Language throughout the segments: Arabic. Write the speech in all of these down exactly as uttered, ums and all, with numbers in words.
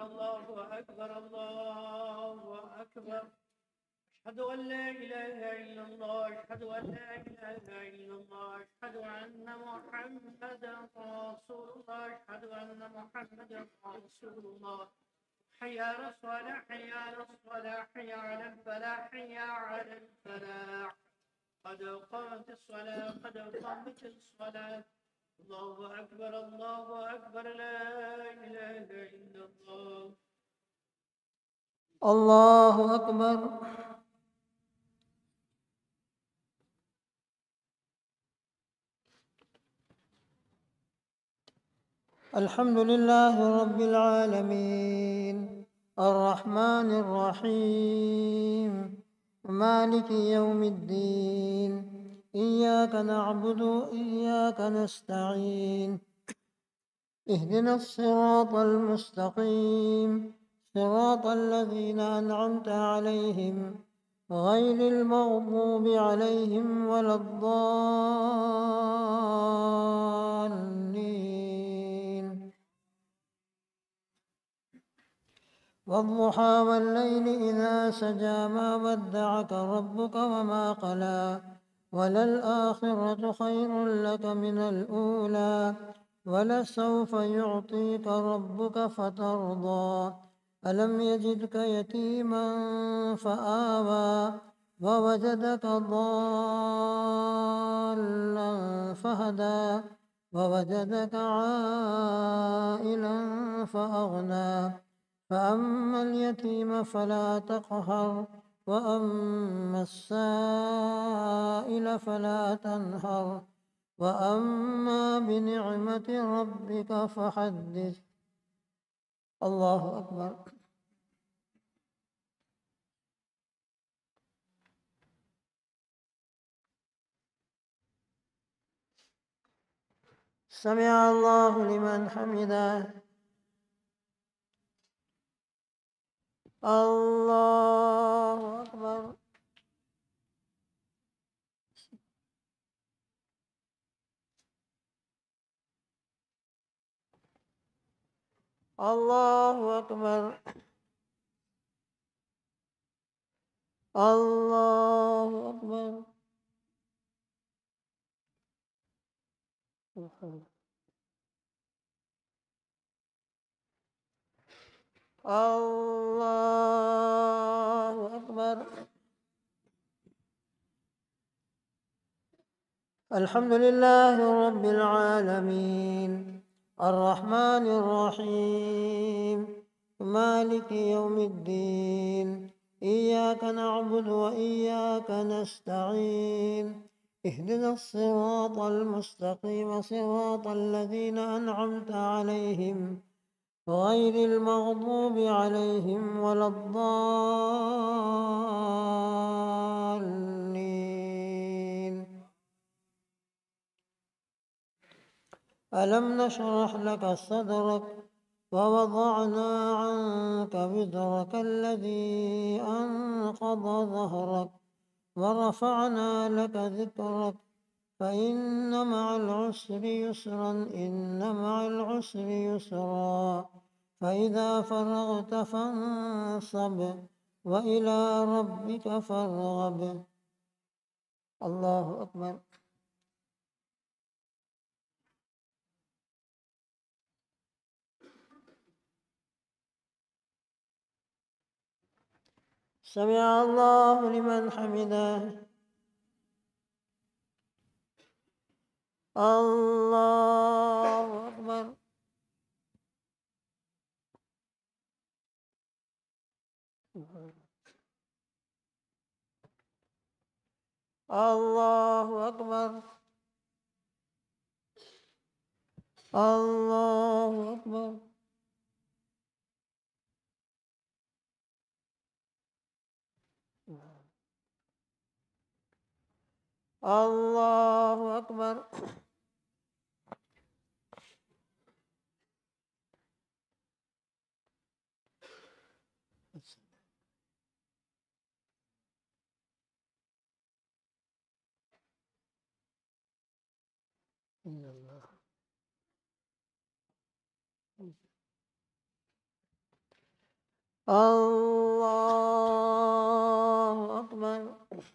الله أكبر الله أكبر. أشهد أن لا إله إلا الله أشهد أن لا إله إلا الله أشهد أن محمدا رسول الله أشهد أن محمدا رسول الله. حي على الصلاة حي على الصلاة حي على الفلاح حي على الفلاح. قد قامت الصلاة قد قامت الصلاة. الله أكبر الله أكبر لا إله إلا الله. الله أكبر. الحمد لله رب العالمين الرحمن الرحيم مالك يوم الدين إياك نعبد وإياك نستعين اهدنا الصراط المستقيم صراط الذين أنعمت عليهم غير المغضوب عليهم ولا الضالين. والضحى والليل إذا سجى ما ودعك ربك وما قلى وللآخرة خير لك من الأولى ولسوف يعطيك ربك فترضى ألم يجدك يتيما فآوى ووجدك ضالا فهدى ووجدك عائلا فأغنى فأما اليتيم فلا تقهر وأما السائل فلا تنهر وأما بنعمة ربك فحدث. الله أكبر. سمع الله لمن حمده. الله أكبر. الله أكبر. الله أكبر. الله أكبر. الحمد لله رب العالمين الرحمن الرحيم مالك يوم الدين إياك نعبد وإياك نستعين اهدنا الصراط المستقيم صراط الذين أنعمت عليهم غير المغضوب عليهم ولا الضالين. ألم نشرح لك صدرك ووضعنا عنك وزرك الذي أنقض ظهرك ورفعنا لك ذكرك فإن مع العسر يسرا إن مع العسر يسرا فإذا فرغت فانصب وإلى ربك فارغب. الله أكبر. سمع الله لمن حمده. الله أكبر. الله أكبر. الله أكبر. الله أكبر. إن الله الله أكبر.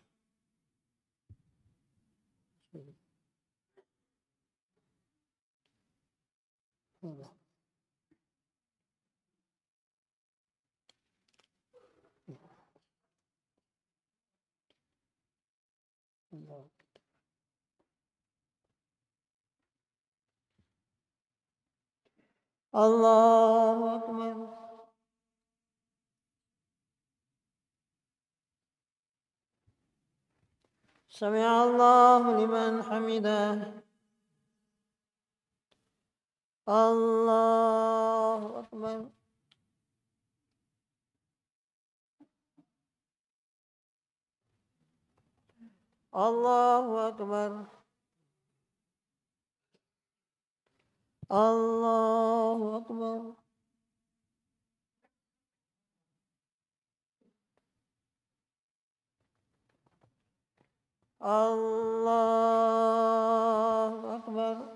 الله أكبر. سمع الله لمن حمده. الله أكبر. الله أكبر. الله أكبر. الله أكبر.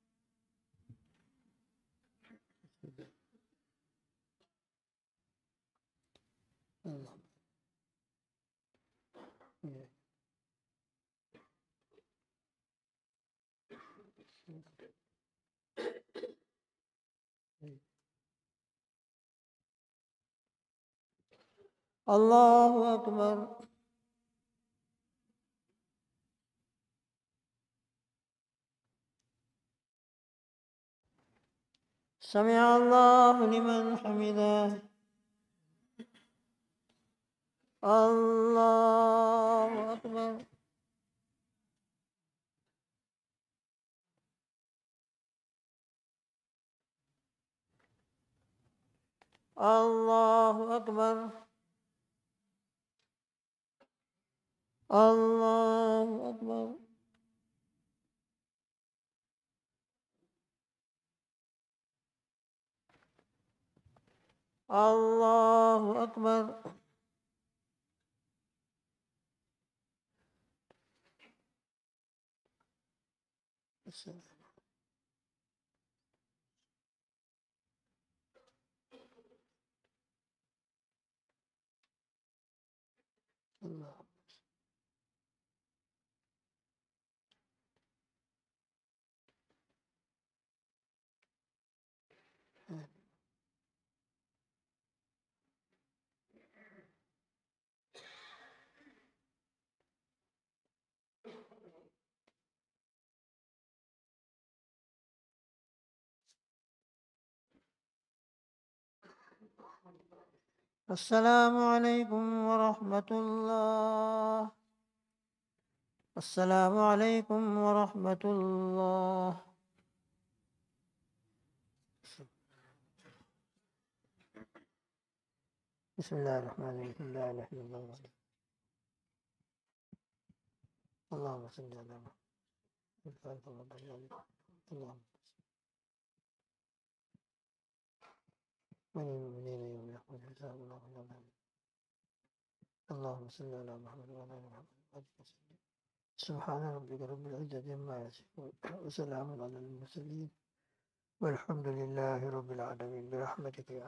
الله أكبر. سمع الله لمن حمده. الله أكبر. الله أكبر. الله أكبر. الله أكبر. الله. السلام عليكم ورحمة الله. السلام عليكم ورحمة الله. بسم الله الرحمن الرحيم. لا إله إلا الله وحده. اللهم صل على محمد. اللهم من المؤمنين يوم يقوم الحساب. اللهم صل على محمد وعلى آل محمد. سبحان ربك رب العزة عما يصفون وسلام على المرسلين والحمد لله रब्बिल आलमीन برحمتك या।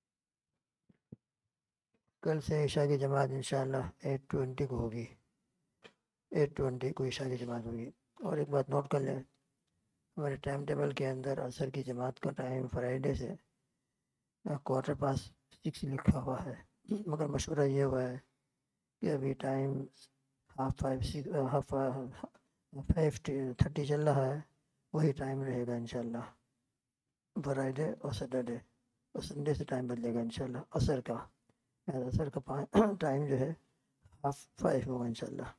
कल से ईशा की जमात इंशाअल्लाह एट ट्वेंटी को होगी। एट ट्वेंटी को ईशा की जमात होगी। और एक बात नोट कर लें, हमारे टाइम टेबल के अंदर असर की जमात का टाइम फ्राइडे से क्वार्टर पास सिक्स लिखा हुआ है, मगर मशवरा ये हुआ है कि अभी time half five six half five thirty चल रहा है, वही टाइम रहेगा इंशाल्लाह फ्राइडे और सैटरडे, और संडे से टाइम बदलेगा इंशाल्लाह असर का। असर का टाइम जो है हाफ फाइव होगा इंशाल्लाह।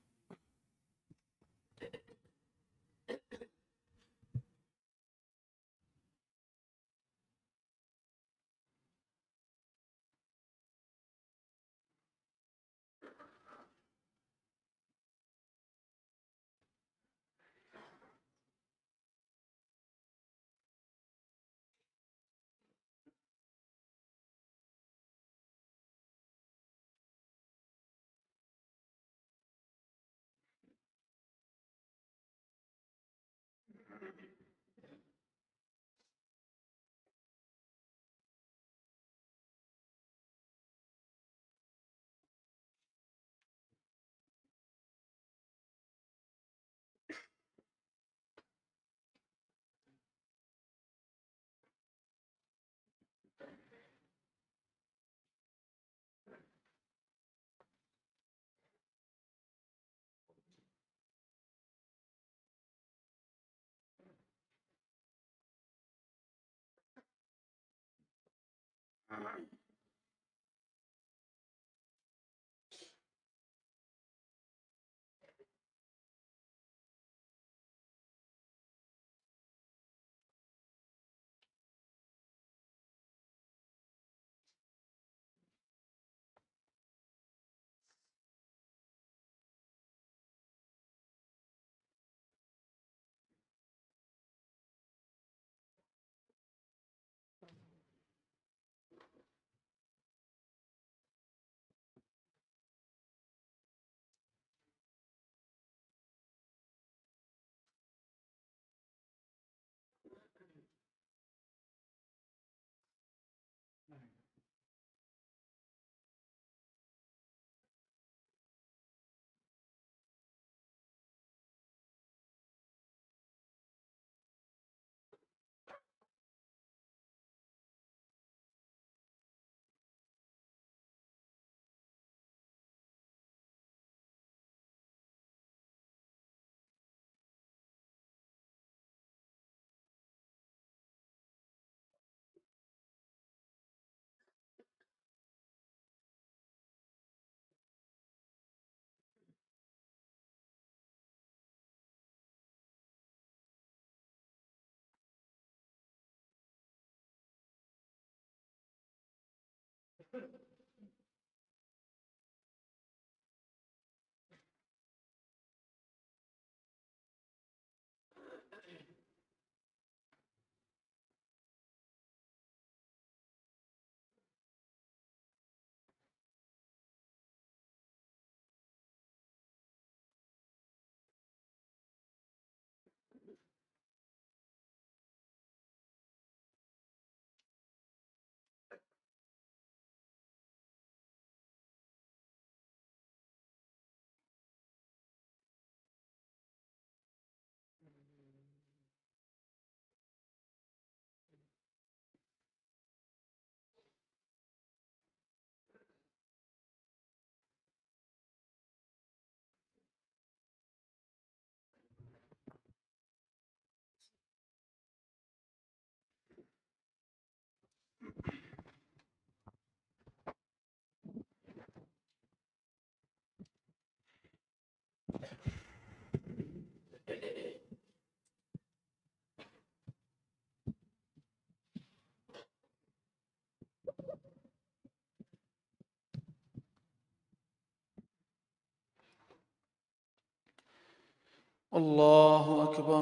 الله أكبر.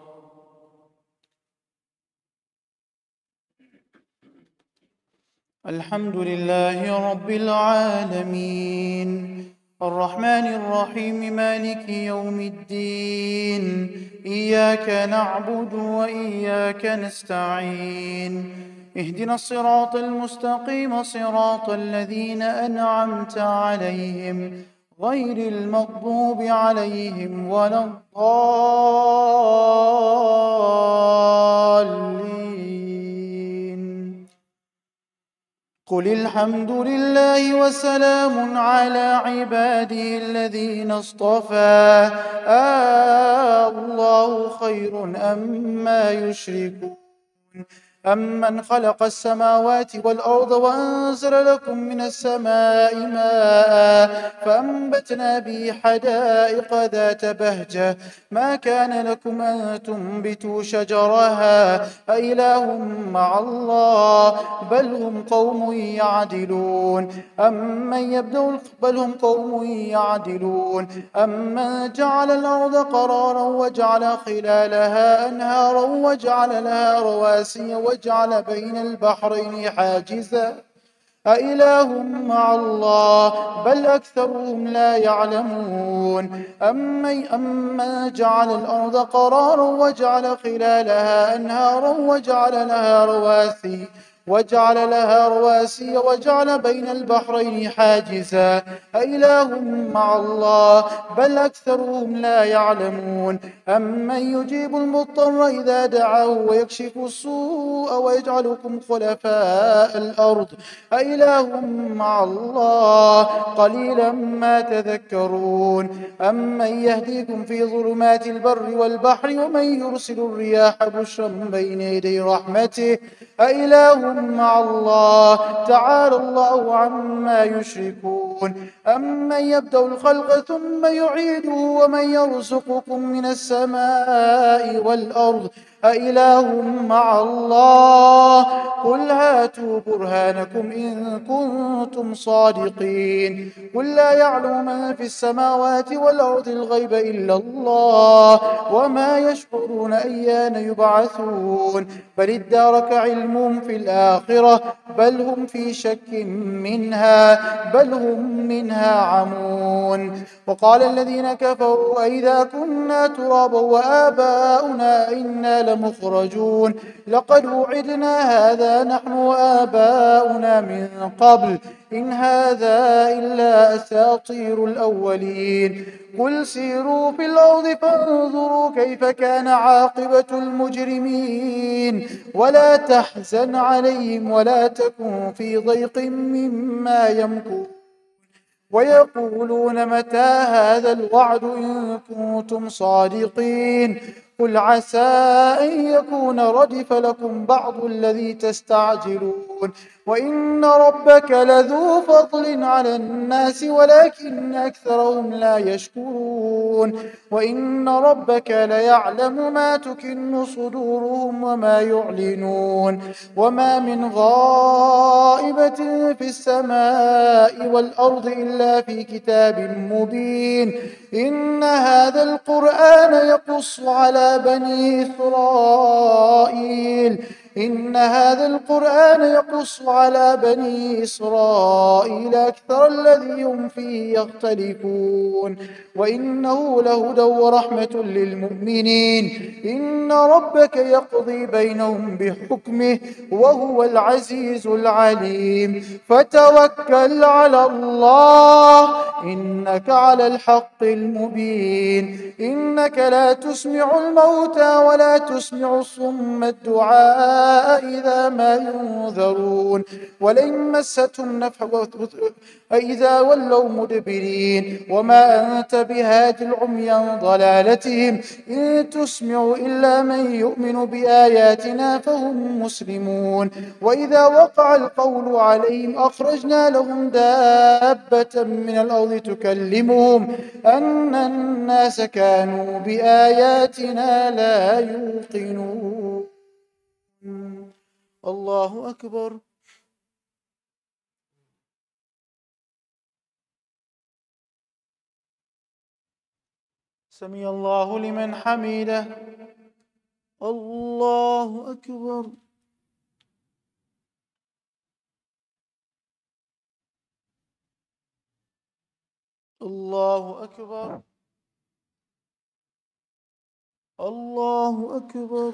الحمد لله رب العالمين الرحمن الرحيم مالك يوم الدين إياك نعبد وإياك نستعين اهدنا الصراط المستقيم صراط الذين أنعمت عليهم غير المغضوب عليهم ولا الضالين. قل الحمد لله وسلام على عباده الذين اصطفى آه الله خير أما يشركون أمن خلق السماوات والأرض وأنزل لكم من السماء ماء فأنبتنا به حدائق ذات بهجة ما كان لكم أن تنبتوا شجرها أإله مع الله بل هم قوم يعدلون أمن يبدأ بل هم قوم يعدلون أمن جعل الأرض قرارا وجعل خلالها أنهارا وجعل لها رواسي وجعل بين البحرين حاجزا أإله مع الله بل أكثرهم لا يعلمون أمن أمن جعل الأرض قرارا وجعل خلالها أنهارا وجعل لها رواسي وجعل لها رواسي وجعل بين البحرين حاجزا أإله مع الله بل أكثرهم لا يعلمون أمن يجيب المضطر إذا دعاه ويكشف السوء ويجعلكم خلفاء الأرض أإله مع الله قليلا ما تذكرون أمن يهديكم في ظلمات البر والبحر ومن يرسل الرياح بشرا بين يدي رحمته أإله مع الله تعالى الله عما يشركون أمن يبدأ الخلق ثم يعيده ومن يرزقكم من السماء والأرض أإله مع الله قل هاتوا برهانكم إن كنتم صادقين قل لا يعلم من في السماوات والأرض الغيب إلا الله وما يشعرون أيان يبعثون بل ادارك علمهم في الآخرة بل هم في شك منها بل هم منها عمون وقال الذين كفروا أئذا كنا ترابا وآباؤنا إنا لمخرجون لقد وعدنا هذا نحن وآباؤنا من قبل إن هذا إلا أساطير الأولين قل سيروا في الأرض فانظروا كيف كان عاقبة المجرمين ولا تحزن عليهم ولا تكن في ضيق مما يمكرون ويقولون متى هذا الوعد إن كنتم صادقين قل عسى أن يكون ردف لكم بعض الذي تستعجلون وإن ربك لذو فضل على الناس ولكن أكثرهم لا يشكرون وإن ربك ليعلم ما تكن صدورهم وما يعلنون وما من غائبة في السماء والأرض إلا في كتاب مبين إن هذا القرآن يقص على بني إسرائيل إن هذا القرآن يقص على بني إسرائيل أكثر الذي هم فيه يختلفون وإنه لهدى ورحمة للمؤمنين إن ربك يقضي بينهم بحكمه وهو العزيز العليم فتوكل على الله إنك على الحق المبين إنك لا تسمع الموتى ولا تسمع الصم الدعاء إذا ما ينذرون ولئن مستهم نفحة إذا ولوا مدبرين وما أنت بهاد العمي عن ضلالتهم إن تسمع إلا من يؤمن بآياتنا فهم مسلمون وإذا وقع القول عليهم أخرجنا لهم دابة من الأرض تكلمهم أن الناس كانوا بآياتنا لا يوقنون الله أكبر سمع الله لمن حمده الله أكبر الله أكبر الله أكبر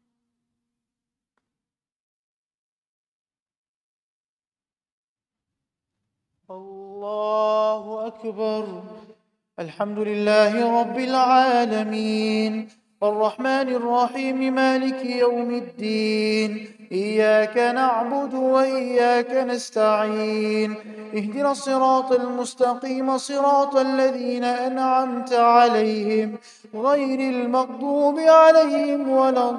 الله أكبر الحمد لله رب العالمين الرحمن الرحيم مالك يوم الدين إياك نعبد وإياك نستعين اهدنا الصراط المستقيم صراط الذين أنعمت عليهم غير المغضوب عليهم ولا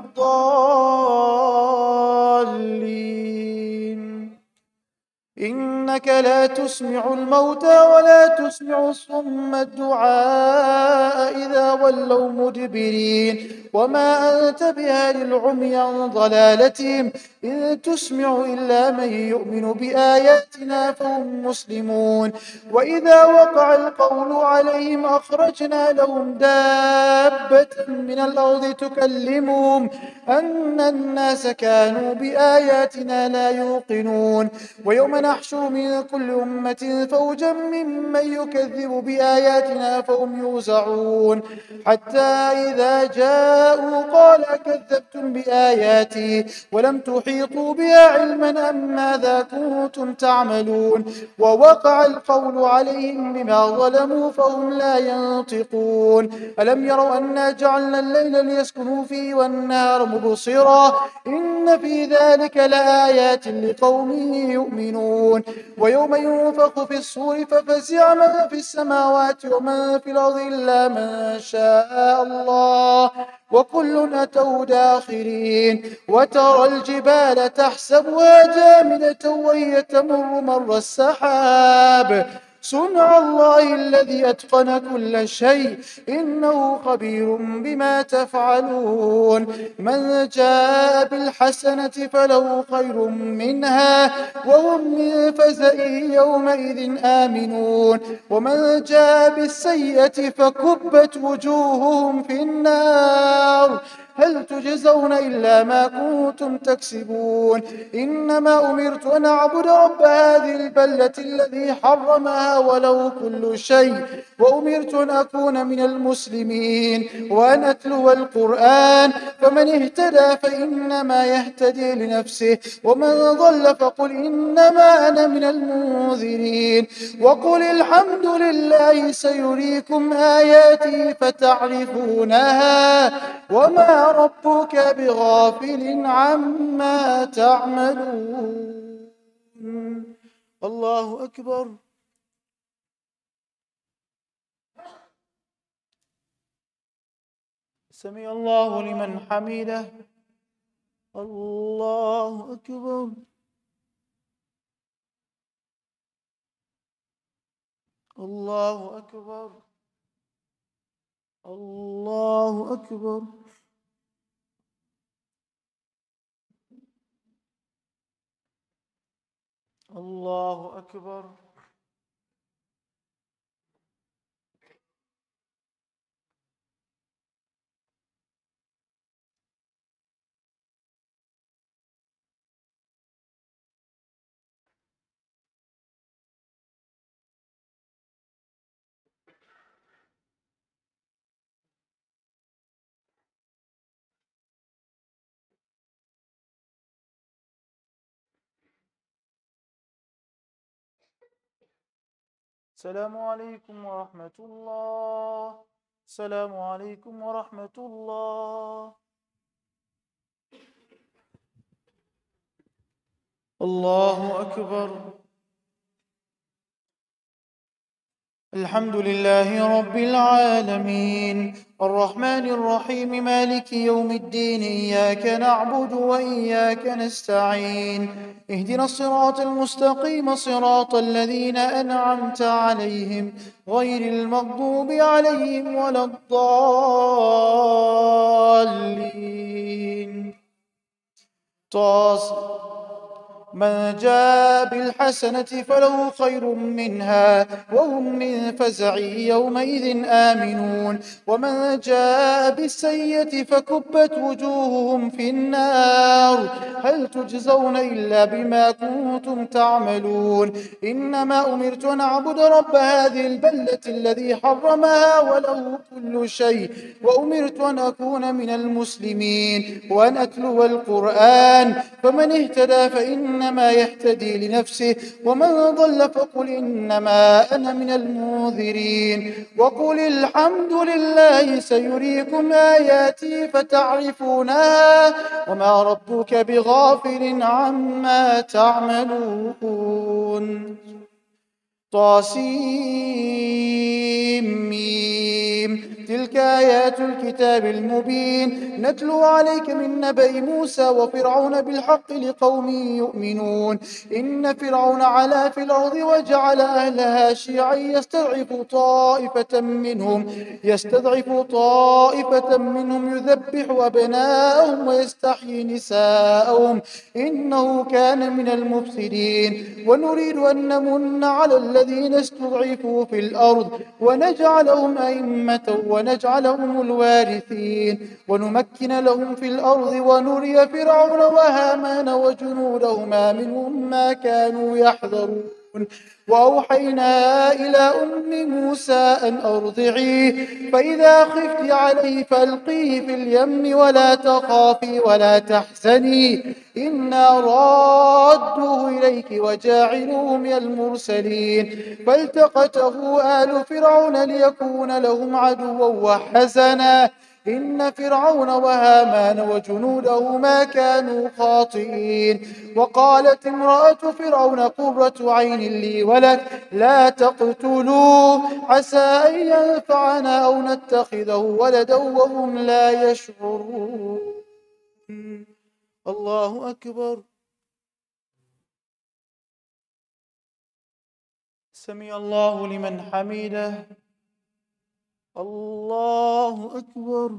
الضالين إنك لا تسمع الموتى ولا تسمع الصم الدعاء إذا ولوا مدبرين وما أنت بهاد العمي عن ضلالتهم إن تسمع إلا من يؤمن بآياتنا فهم مسلمون وإذا وقع القول عليهم أخرجنا لهم دابة من الأرض تكلمهم أن الناس كانوا بآياتنا لا يوقنون ويوم نحشر من كل أمة فوجا ممن يكذب بآياتنا فهم يوزعون حتى إذا جاءوا قال كذبتم بآياتي ولم تحيطوا بها علما أم ماذا كنتم تعملون ووقع القول عليهم بما ظلموا فهم لا ينطقون ألم يروا أنا جعلنا الليل ليسكنوا فيه والنهار مبصرا إن في ذلك لآيات لقوم يؤمنون يؤمنون ويوم ينفخ في الصور ففزع من في السماوات ومن في الأرض إلا من شاء الله وكل أتوا داخرين وترى الجبال تحسبها جامدة وهي تمر مر السحاب صنع الله الذي أتقن كل شيء إنه خبير بما تفعلون من جاء بالحسنة فله خير منها وهم من فزع يومئذ آمنون ومن جاء بالسيئة فكبت وجوههم في النار هل تجزون إلا ما كنتم تكسبون إنما أمرت أن أعبد رب هذه البلدة الذي حرمها وله كل شيء وأمرت أن أكون من المسلمين وأن أتلو القرآن فمن اهتدى فإنما يهتدي لنفسه ومن ضل فقل إنما أنا من المنذرين وقل الحمد لله سيريكم آياتي فتعرفونها وما ربك بغافل عما تعملون. الله أكبر. سمع الله لمن حمده. الله أكبر. الله أكبر. الله أكبر. الله أكبر. السلام عليكم ورحمة الله. السلام عليكم ورحمة الله. الله أكبر. الحمد لله رب العالمين الرحمن الرحيم مالك يوم الدين إياك نعبد وإياك نستعين اهدنا الصراط المستقيم صراط الذين أنعمت عليهم غير المغضوب عليهم ولا الضالين. طاس من جاء بالحسنة فله خير منها وهم من فزع يومئذ آمنون ومن جاء بالسيئة فكبت وجوههم في النار هل تجزون إلا بما كنتم تعملون إنما أمرت أن أعبد رب هذه البلدة الذي حرمها وله كل شيء وأمرت أن أكون من المسلمين وأن أتلو القرآن فمن اهتدى فإن إنما يهتدي لنفسه ومن ضل فقل إنما أنا من المنذرين وقل الحمد لله سيريكم آياتي فتعرفونها وما ربك بغافل عما تعملون. طاسيم تلك آيات الكتاب المبين نتلو عليك من نبأ موسى وفرعون بالحق لقوم يؤمنون إن فرعون علا في الأرض وجعل أهلها شيعا يستضعف طائفة منهم يستضعف طائفة منهم يذبح أبناءهم ويستحيي نساءهم إنه كان من المفسدين ونريد أن نمن على الذين استضعفوا في الأرض ونجعلهم أئمة ونجعلهم الوارثين ونمكن لهم في الأرض ونري فرعون وهامان وجنودهما منهم ما كانوا يحذرون وأوحينا إلى أم موسى أن أرضعيه فإذا خفت عليه فألقيه في اليم ولا تخافي ولا تحزني إنا رادوه إليك وجاعلوه من المرسلين فالتقته آل فرعون ليكون لهم عدوا وحزنا إن فرعون وهامان وجنودهما كانوا خاطئين. وقالت امرأة فرعون قرة عين لي ولك لا تقتلوه عسى أن ينفعنا أو نتخذه ولدا وهم لا يشعرون. الله أكبر. سمع الله لمن حمده. الله أكبر.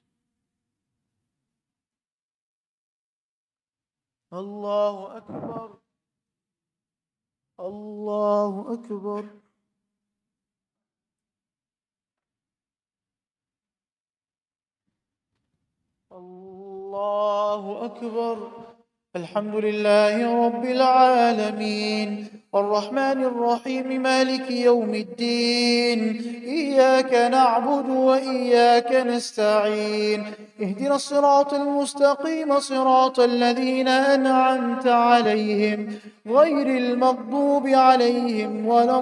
الله أكبر. الله أكبر. الله أكبر. الحمد لله رب العالمين الرحمن الرحيم مالك يوم الدين إياك نعبد وإياك نستعين اهدنا الصراط المستقيم صراط الذين أنعمت عليهم غير المغضوب عليهم ولا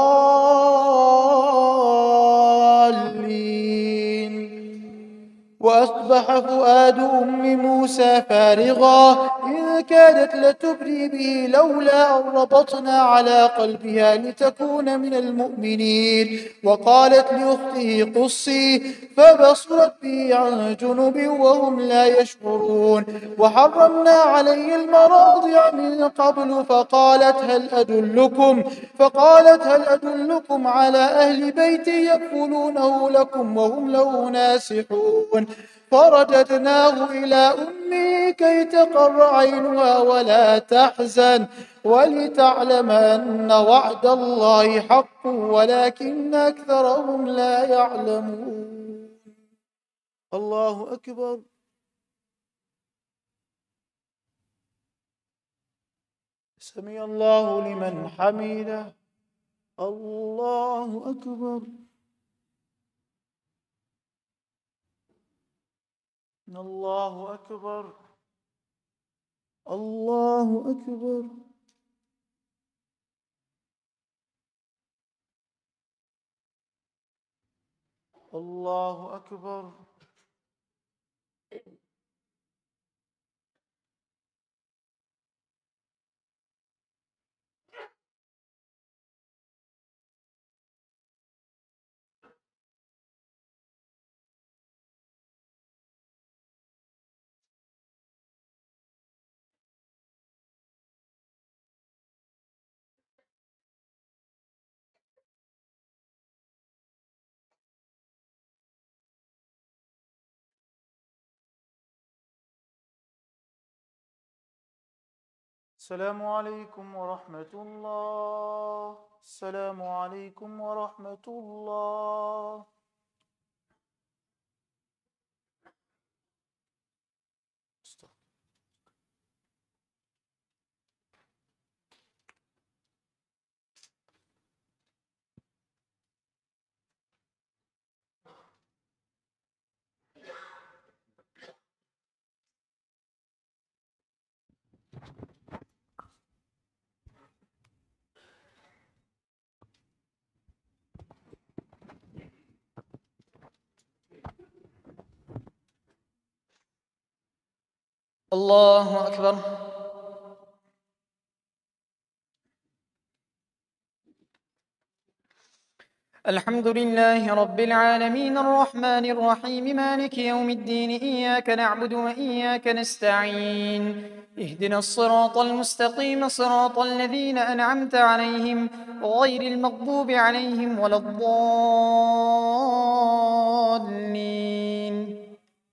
الضالين. وأصبح فؤاد أم موسى فارغا إذ كادت لتبدي به لولا أن ربطنا على قلبها لتكون من المؤمنين. وقالت لأخته قصي فبصرت به عن جنب وهم لا يشعرون. وحرمنا عليه المراضع من قبل فقالت هل أدلكم فقالت هل أدلكم على أهل بيت يكفلونه لكم وهم له ناصحون. فرددناه إلى أمه كي تقر عينها ولا تحزن ولتعلم أن وعد الله حق ولكن أكثرهم لا يعلمون. الله أكبر. سمع الله لمن حمده. الله أكبر. الله أكبر. الله أكبر. الله أكبر. السلام عليكم ورحمة الله. السلام عليكم ورحمة الله. الله أكبر. الحمد لله رب العالمين الرحمن الرحيم مالك يوم الدين إياك نعبد وإياك نستعين اهدنا الصراط المستقيم صراط الذين أنعمت عليهم غير المغضوب عليهم ولا الضالين.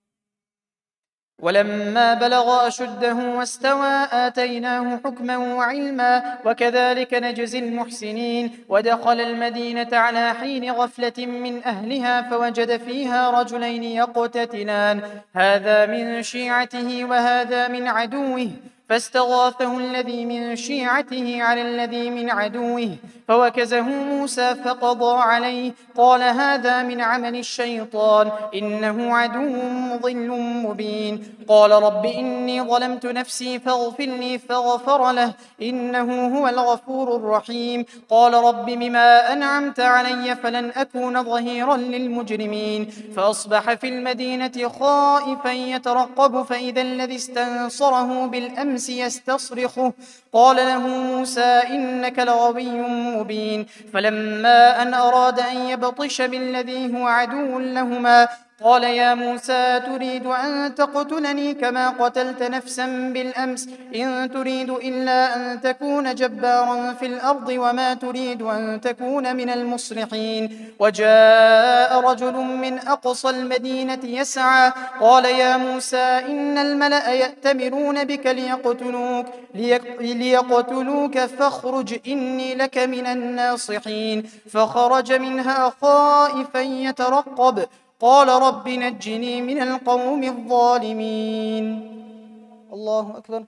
ولما بلغ أشده واستوى آتيناه حكما وعلما وكذلك نجزي المحسنين. ودخل المدينة على حين غفلة من أهلها فوجد فيها رجلين يقتتلان هذا من شيعته وهذا من عدوه فاستغاثه الذي من شيعته على الذي من عدوه فوكزه موسى فقضى عليه قال هذا من عمل الشيطان إنه عدو مضل مبين قال رب إني ظلمت نفسي فاغفر لي فغفر له إنه هو الغفور الرحيم قال رب بما أنعمت علي فلن أكون ظهيرا للمجرمين فأصبح في المدينة خائفا يترقب فإذا الذي استنصره بالأمس يستصرخه قال له موسى إنك لغوي مبين فلما أن أراد أن يبطش بالذي هو عدو لهما قال يا موسى تريد أن تقتلني كما قتلت نفسا بالأمس إن تريد إلا أن تكون جبارا في الأرض وما تريد أن تكون من المصلحين وجاء رجل من أقصى المدينة يسعى قال يا موسى إن الملأ يأتمرون بك ليقتلوك, ليقتلوك فاخرج إني لك من الناصحين فخرج منها خائفا يترقب قال رب نجني من القوم الظالمين. الله أكبر.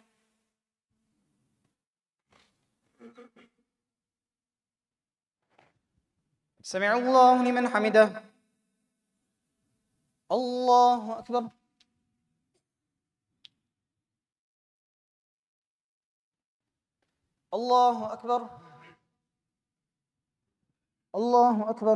سمع الله لمن حمده. الله أكبر. الله أكبر. الله أكبر.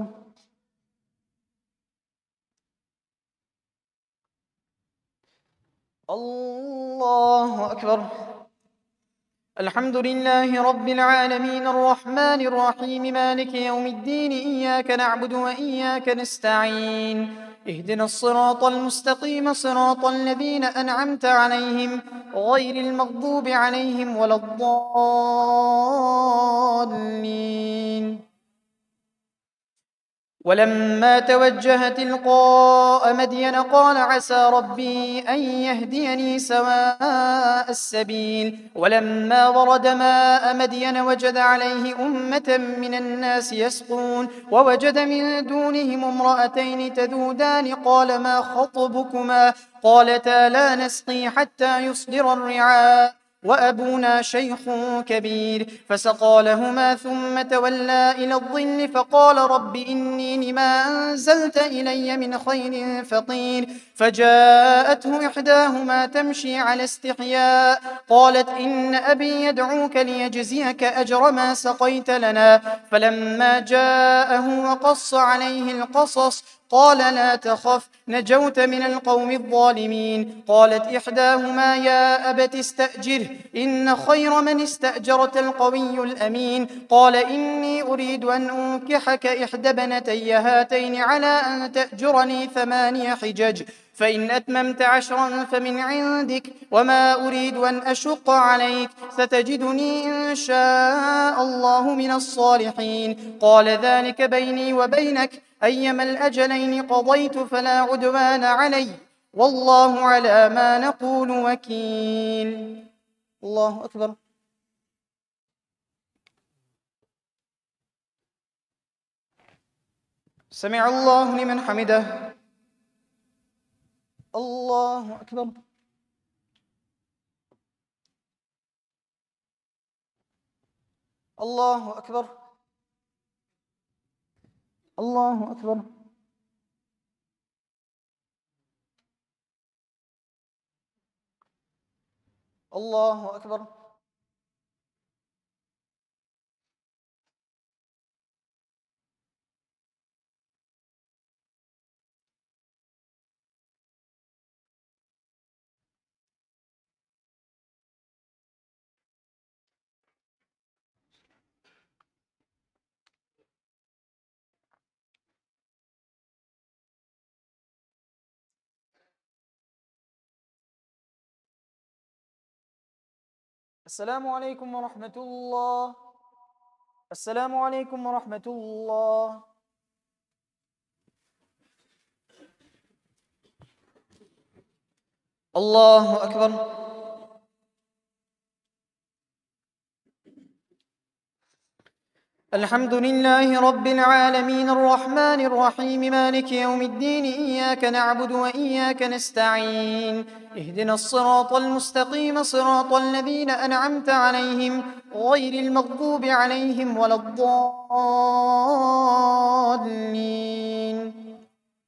الله أكبر. الحمد لله رب العالمين الرحمن الرحيم مالك يوم الدين إياك نعبد وإياك نستعين اهدنا الصراط المستقيم صراط الذين أنعمت عليهم غير المغضوب عليهم ولا الضالين. ولما توجه تلقاء مدين قال عسى ربي أن يهديني سواء السبيل ولما ورد ماء مدين وجد عليه أمة من الناس يسقون ووجد من دونهم امرأتين تذودان قال ما خطبكما قالتا لا نسقي حتى يصدر الرعاء وأبونا شيخ كبير فسقى لهما ثم تولى إلى الظل فقال رب إني لما أنزلت إلي من خير فقير فجاءته إحداهما تمشي على استحياء قالت إن أبي يدعوك ليجزيك أجر ما سقيت لنا فلما جاءه وقص عليه القصص قال لا تخف نجوت من القوم الظالمين قالت إحداهما يا أبت استأجره إن خير من استأجرت القوي الأمين قال إني أريد أن أنكحك إحدى بنتي هاتين على أن تأجرني ثماني حجج فإن أتممت عشرا فمن عندك وما أريد أن أشق عليك ستجدني إن شاء الله من الصالحين قال ذلك بيني وبينك أيما الأجلين قضيت فلا عدوان علي والله على ما نقول وكيل. الله أكبر. سمع الله لمن حمده. الله أكبر. الله أكبر. الله أكبر. الله أكبر. السلام عليكم ورحمة الله. السلام عليكم ورحمة الله. الله أكبر. الحمد لله رب العالمين الرحمن الرحيم مالك يوم الدين إياك نعبد وإياك نستعين اهدنا الصراط المستقيم صراط الذين أنعمت عليهم غير المغضوب عليهم ولا الضالين.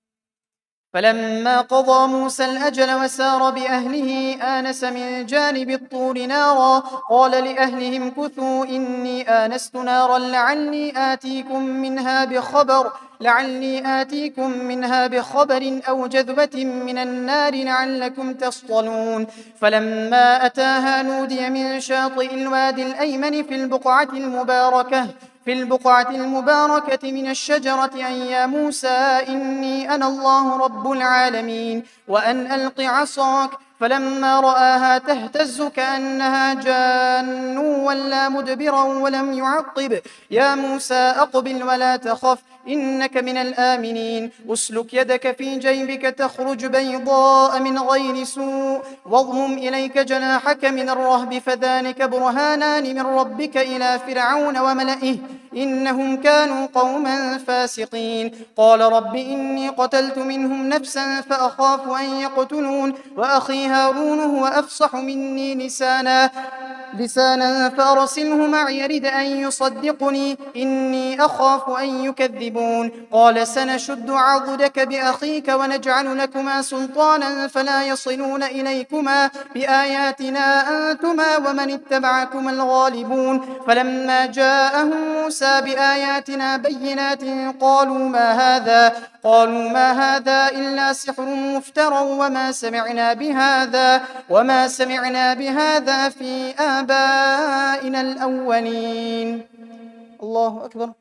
فلما قضى موسى الأجل وسار بأهله آنس من جانب الطور نارا قال لأهلهم كثوا إني آنست نارا لعلي آتيكم منها بخبر لعلي آتيكم منها بخبر أو جذبة من النار لعلكم تصطلون. فلما أتاها نودي من شاطئ الوادي الأيمن في البقعة المباركة في البقعة المباركة من الشجرة أن يا موسى إني أنا الله رب العالمين وأن ألق عصاك. فلما رآها تهتز كأنها جان ولا مدبرا ولم يعقب يا موسى أقبل ولا تخف إنك من الآمنين. أسلك يدك في جيبك تخرج بيضاء من غير سوء واضمم إليك جناحك من الرهب فذلك برهانان من ربك إلى فرعون وملئه إنهم كانوا قوما فاسقين. قال رب إني قتلت منهم نفسا فأخاف أن يقتلون وأخي هارون هو أفصح مني لسانا لسانا فأرسله معي يرد أن يصدقني إني أخاف أن يكذبون. قال سنشد عضدك بأخيك ونجعل لكما سلطانا فلا يصلون إليكما بآياتنا أنتما ومن اتبعكما الغالبون. فلما جاءهم موسى بآياتنا بينات قالوا ما هذا قالوا ما هذا إلا سحر مفترى وما سمعنا بهذا وما سمعنا بهذا في آبائنا الأولين. الله أكبر.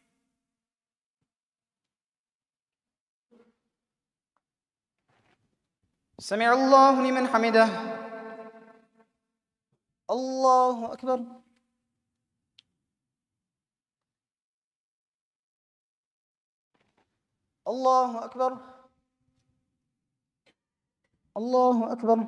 سمع الله لمن حمده. الله أكبر. الله أكبر. الله أكبر.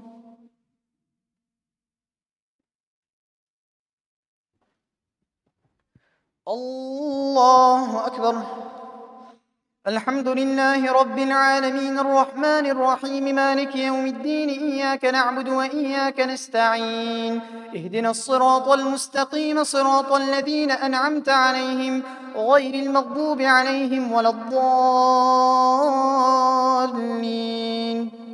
الله أكبر. الحمد لله رب العالمين الرحمن الرحيم مالك يوم الدين إياك نعبد وإياك نستعين اهدنا الصراط المستقيم صراط الذين أنعمت عليهم غير المغضوب عليهم ولا الضالين.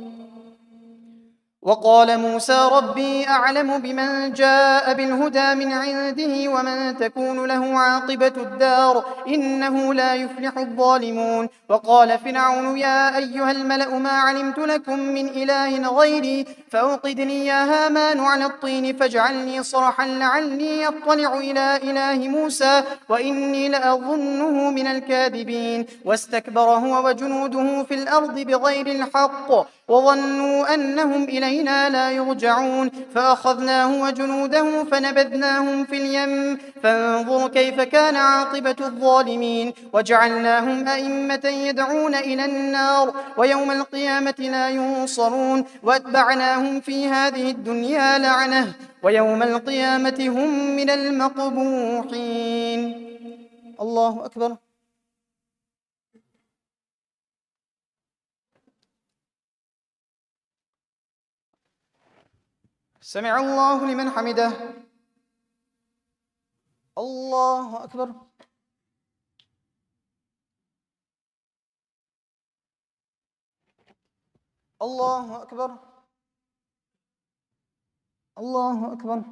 وقال موسى ربي أعلم بمن جاء بالهدى من عنده ومن تكون له عاقبة الدار إنه لا يفلح الظالمون. وقال فرعون يا أيها الملأ ما علمت لكم من إله غيري فأوقد لي يا هامان على الطين فاجعلني صرحا لعلي أطلع إلى إله موسى وإني لأظنه من الكاذبين. واستكبر هو وجنوده في الأرض بغير الحق وظنوا أنهم إلينا لا يرجعون فأخذناه وجنوده فنبذناهم في اليم فانظر كيف كان عاقبة الظالمين. وجعلناهم أئمة يدعون إلى النار ويوم القيامة لا ينصرون واتبعناهم في هذه الدنيا لعنة ويوم القيامة هم من المقبوحين. الله أكبر. سمع الله لمن حمده. الله أكبر. الله أكبر. الله أكبر.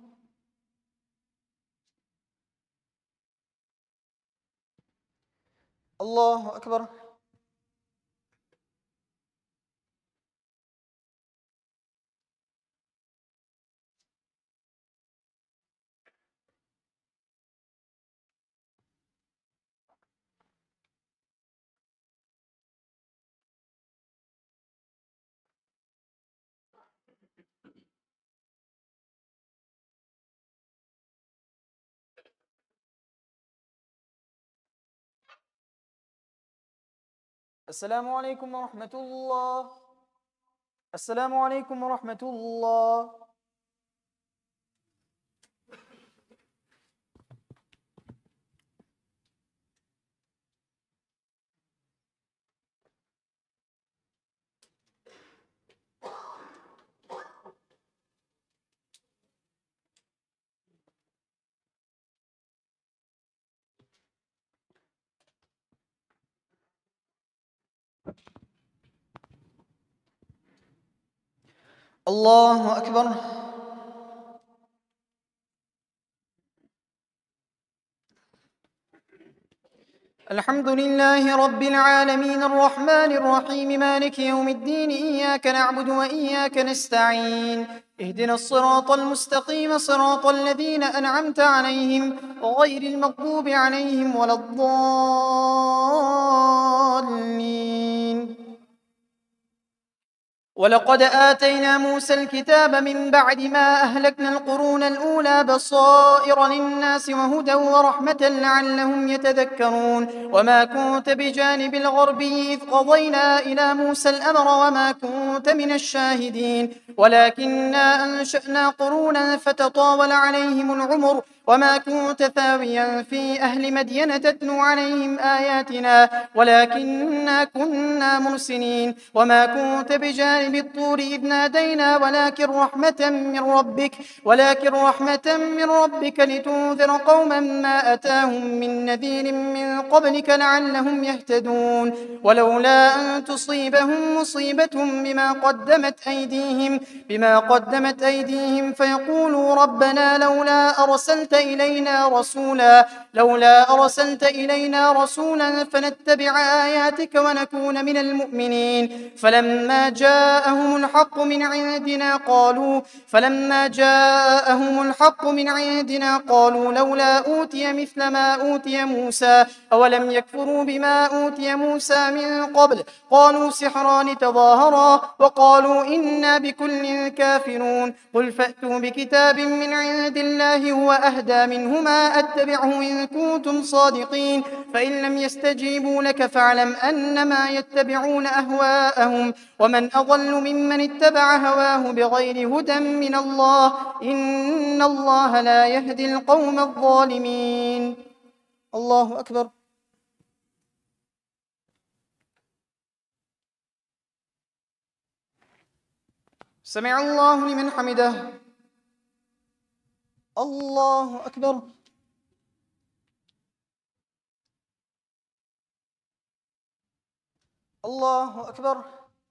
الله أكبر. السلام عليكم ورحمة الله. السلام عليكم ورحمة الله. الله أكبر. الحمد لله رب العالمين الرحمن الرحيم مالك يوم الدين إياك نعبد وإياك نستعين اهدنا الصراط المستقيم صراط الذين أنعمت عليهم غير المغضوب عليهم ولا الضالين. ولقد آتينا موسى الكتاب من بعد ما أهلكنا القرون الأولى بصائر للناس وهدى ورحمة لعلهم يتذكرون وما كنت بجانب الغربي إذ قضينا إلى موسى الأمر وما كنت من الشاهدين ولكننا أنشأنا قرونا فتطاول عليهم العمر وما كنت ثاويا في أهل مدين تتلو عليهم آياتنا ولكننا كنا مرسلين وما كنت بجانب الطور إذ نادينا ولكن رحمة من ربك ولكن رحمة من ربك لتنذر قوما ما أتاهم من نذير من قبلك لعلهم يهتدون ولولا أن تصيبهم مصيبة بما قدمت أيديهم بما قدمت أيديهم فيقولوا ربنا لولا أرسلت إلينا رسولا لولا أرسلت إلينا رسولا فنتبع آياتك ونكون من المؤمنين فلما جاءهم الحق من عندنا قالوا فلما جاءهم الحق من عندنا قالوا لولا أوتي مثل ما أوتي موسى أولم يكفروا بما أوتي موسى من قبل قالوا سحران تظاهرا وقالوا إنا بكل كافرون قل فأتوا بكتاب من عند الله هو أهدى منهما أتبعه إن كنتم صادقين فإن لم يستجيبوا لك فاعلم أنما يتبعون أهواءهم ومن أضل ممن اتبع هواه بغير هدى من الله إن الله لا يهدي القوم الظالمين. الله أكبر. سمع الله لمن حمده. الله أكبر. الله أكبر.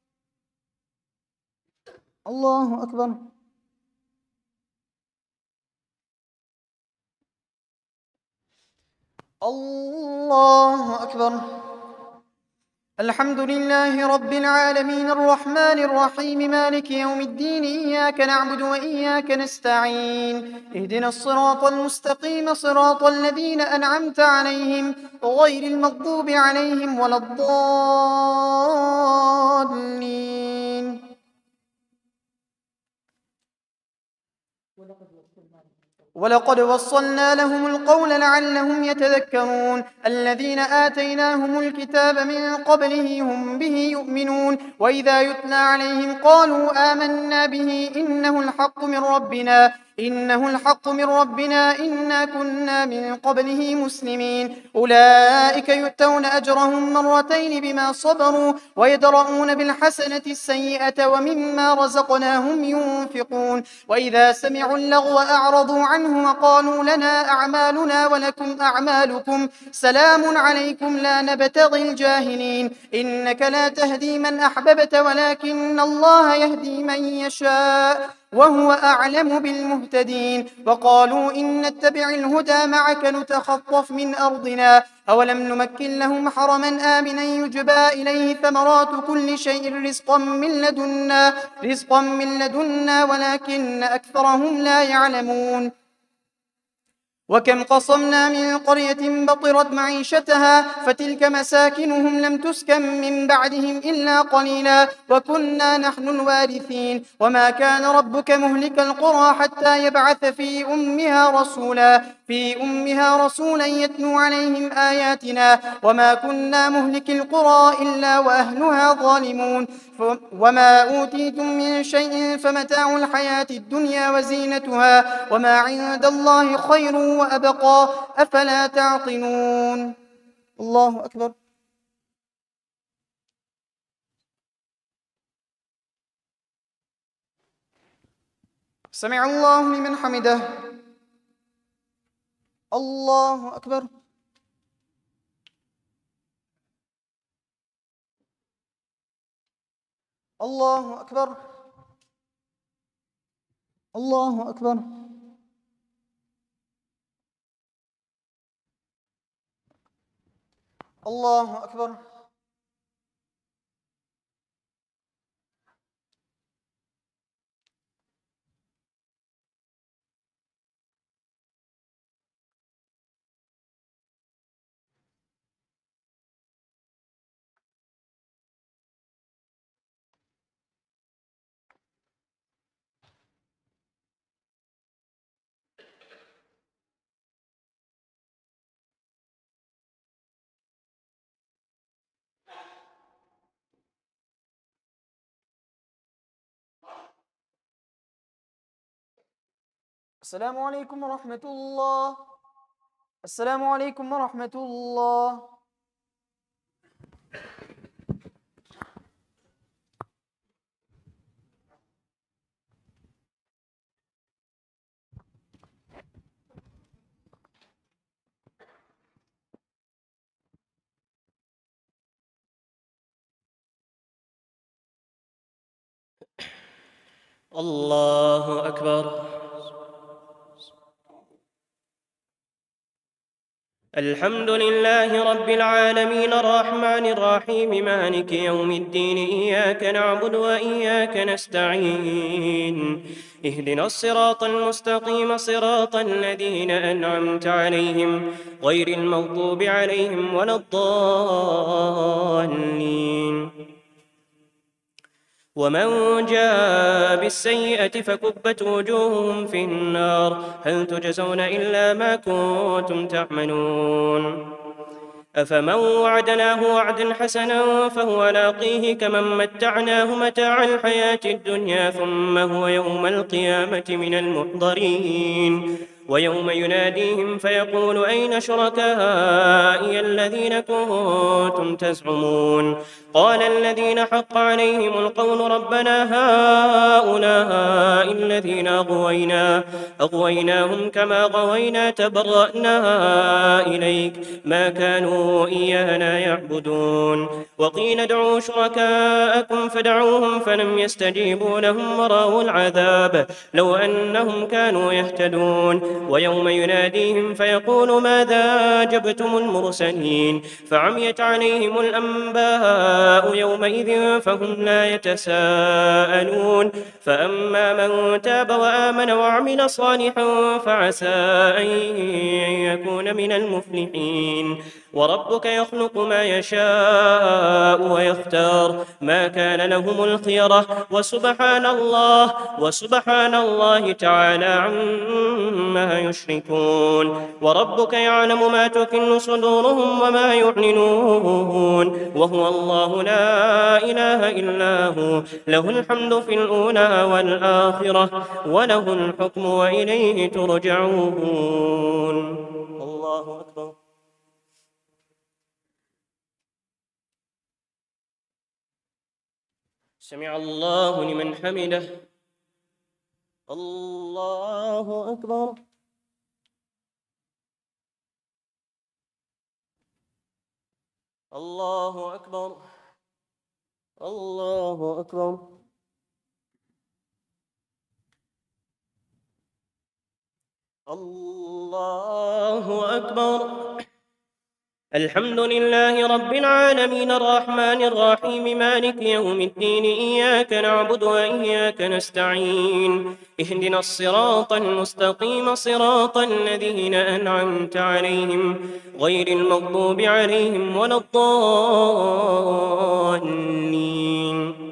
الله أكبر. الله أكبر. الحمد لله رب العالمين الرحمن الرحيم مالك يوم الدين إياك نعبد وإياك نستعين اهدنا الصراط المستقيم صراط الذين أنعمت عليهم غير المغضوب عليهم ولا الضالين. ولقد وصلنا لهم القول لعلهم يتذكرون الذين آتيناهم الكتاب من قبله هم به يؤمنون وإذا يتلى عليهم قالوا آمنا به إنه الحق من ربنا إنه الحق من ربنا إنا كنا من قبله مسلمين أولئك يؤتون أجرهم مرتين بما صبروا ويدرؤون بالحسنة السيئة ومما رزقناهم ينفقون وإذا سمعوا اللغو أعرضوا عنه وقالوا لنا أعمالنا ولكم أعمالكم سلام عليكم لا نبتغي الجاهلين إنك لا تهدي من أحببت ولكن الله يهدي من يشاء وهو أعلم بالمهتدين وقالوا إن نتبع الهدى معك نتخطف من أرضنا أولم نمكن لهم حرما آمنا يجبى إليه ثمرات كل شيء رزقا من لدنا رزقا من لدنا ولكن أكثرهم لا يعلمون وكم قصمنا من قرية بطرت معيشتها فتلك مساكنهم لم تسكن من بعدهم إلا قليلا وكنا نحن الوارثين وما كان ربك مهلك القرى حتى يبعث في أمها رسولا في أمها رسولا يتلو عليهم آياتنا وما كنا مهلك القرى إلا وأهلها ظالمون وما أوتيتم من شيء فمتاع الحياة الدنيا وزينتها وما عند الله خير وأبقى أفلا تعقلون. الله أكبر. سمع الله لمن حمده. الله أكبر. الله أكبر. الله أكبر. الله أكبر. السلام عليكم ورحمة الله. السلام عليكم ورحمة الله. الله أكبر. الحمد لله رب العالمين الرحمن الرحيم مالك يوم الدين إياك نعبد وإياك نستعين اهدنا الصراط المستقيم صراط الذين أنعمت عليهم غير المغضوب عليهم ولا الضالين. ومن جاء بالسيئة فكبت وجوههم في النار هل تجزون إلا ما كنتم تعملون. أفمن وعدناه وعدا حسنا فهو لاقيه كمن متعناه متاع الحياة الدنيا ثم هو يوم القيامة من المحضرين. ويوم يناديهم فيقول أين شركائي الذين كنتم تزعمون قال الذين حق عليهم القول ربنا هؤلاء الذين أغوينا أغويناهم كما غوينا تبرأنا إليك ما كانوا إيانا يعبدون. وقيل ادعوا شركاءكم فدعوهم فلم يستجيبوا لهم ورأوا العذاب لو أنهم كانوا يهتدون. ويوم يناديهم فيقول ماذا أجبتم المرسلين فعميت عليهم الأنباء يومئذ فهم لا يتساءلون. فأما من تاب وآمن وعمل صالحا فعسى أن يكون من المفلحين. وربك يخلق ما يشاء ويختار ما كان لهم الخيرة وسبحان الله وسبحان الله تعالى عما يشركون. وربك يعلم ما تكن صدورهم وما يعلنون وهو الله لا إله إلا هو له الحمد في الأولى والآخرة وله الحكم وإليه ترجعون. الله أكبر. سمع الله لمن حمده. الله أكبر. الله أكبر. الله أكبر. الله أكبر. الحمد لله رب العالمين الرحمن الرحيم مالك يوم الدين إياك نعبد وإياك نستعين اهدنا الصراط المستقيم صراط الذين أنعمت عليهم غير المغضوب عليهم ولا الضالين.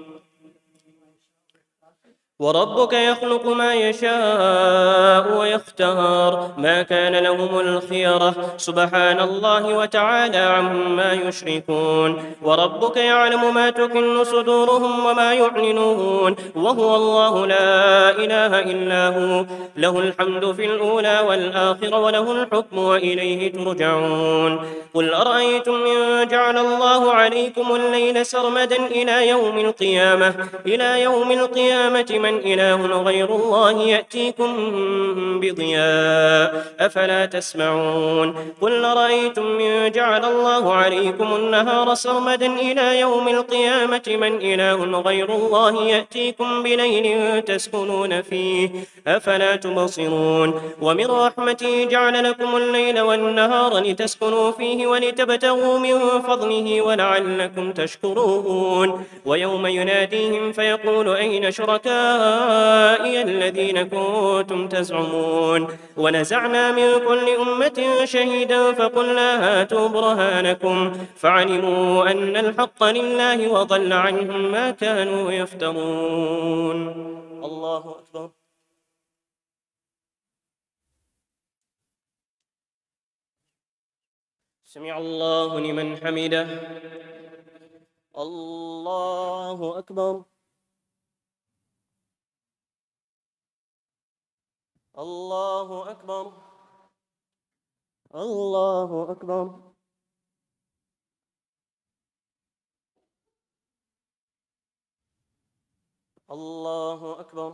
وربك يخلق ما يشاء ويختار ما كان لهم الخيرة سبحان الله وتعالى عما يشركون. وربك يعلم ما تكن صدورهم وما يعلنون وهو الله لا إله إلا هو له الحمد في الأولى والآخرة وله الحكم وإليه ترجعون. قل أرأيتم إن جعل الله عليكم الليل سرمدا إلى يوم القيامة إلى يوم القيامة من من إله غير الله يأتيكم بضياء أفلا تسمعون قل رأيتم إن جعل الله عليكم النهار سرمدا إلى يوم القيامة من إله غير الله يأتيكم بليل تسكنون فيه أفلا تبصرون ومن رحمته جعل لكم الليل والنهار لتسكنوا فيه ولتبتغوا من فضله ولعلكم تشكرون ويوم يناديهم فيقول أين شركائي الذين كنتم تزعمون ونزعنا من كل أمة شهيدا فقلنا هاتوا برهانكم فعلموا أن الحق لله وضل عنهم ما كانوا يفترون. الله أكبر. سمع الله لمن حمده. الله أكبر. الله أكبر. الله أكبر. الله أكبر.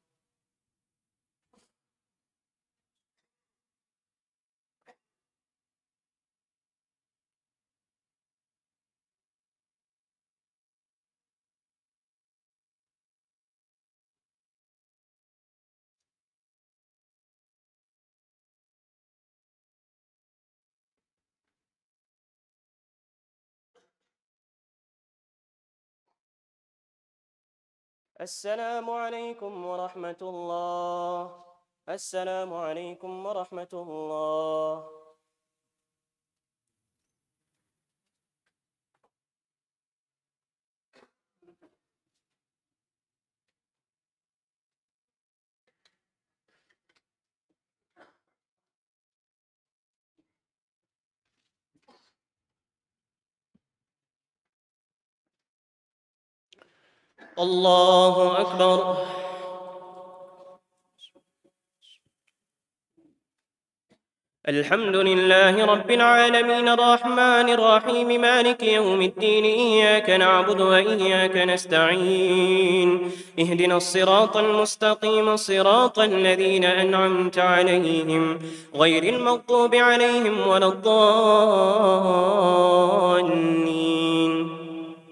السلام عليكم ورحمة الله. السلام عليكم ورحمة الله. الله أكبر. الحمد لله رب العالمين الرحمن الرحيم مالك يوم الدين إياك نعبد وإياك نستعين اهدنا الصراط المستقيم صراط الذين أنعمت عليهم غير المغضوب عليهم ولا الضالين.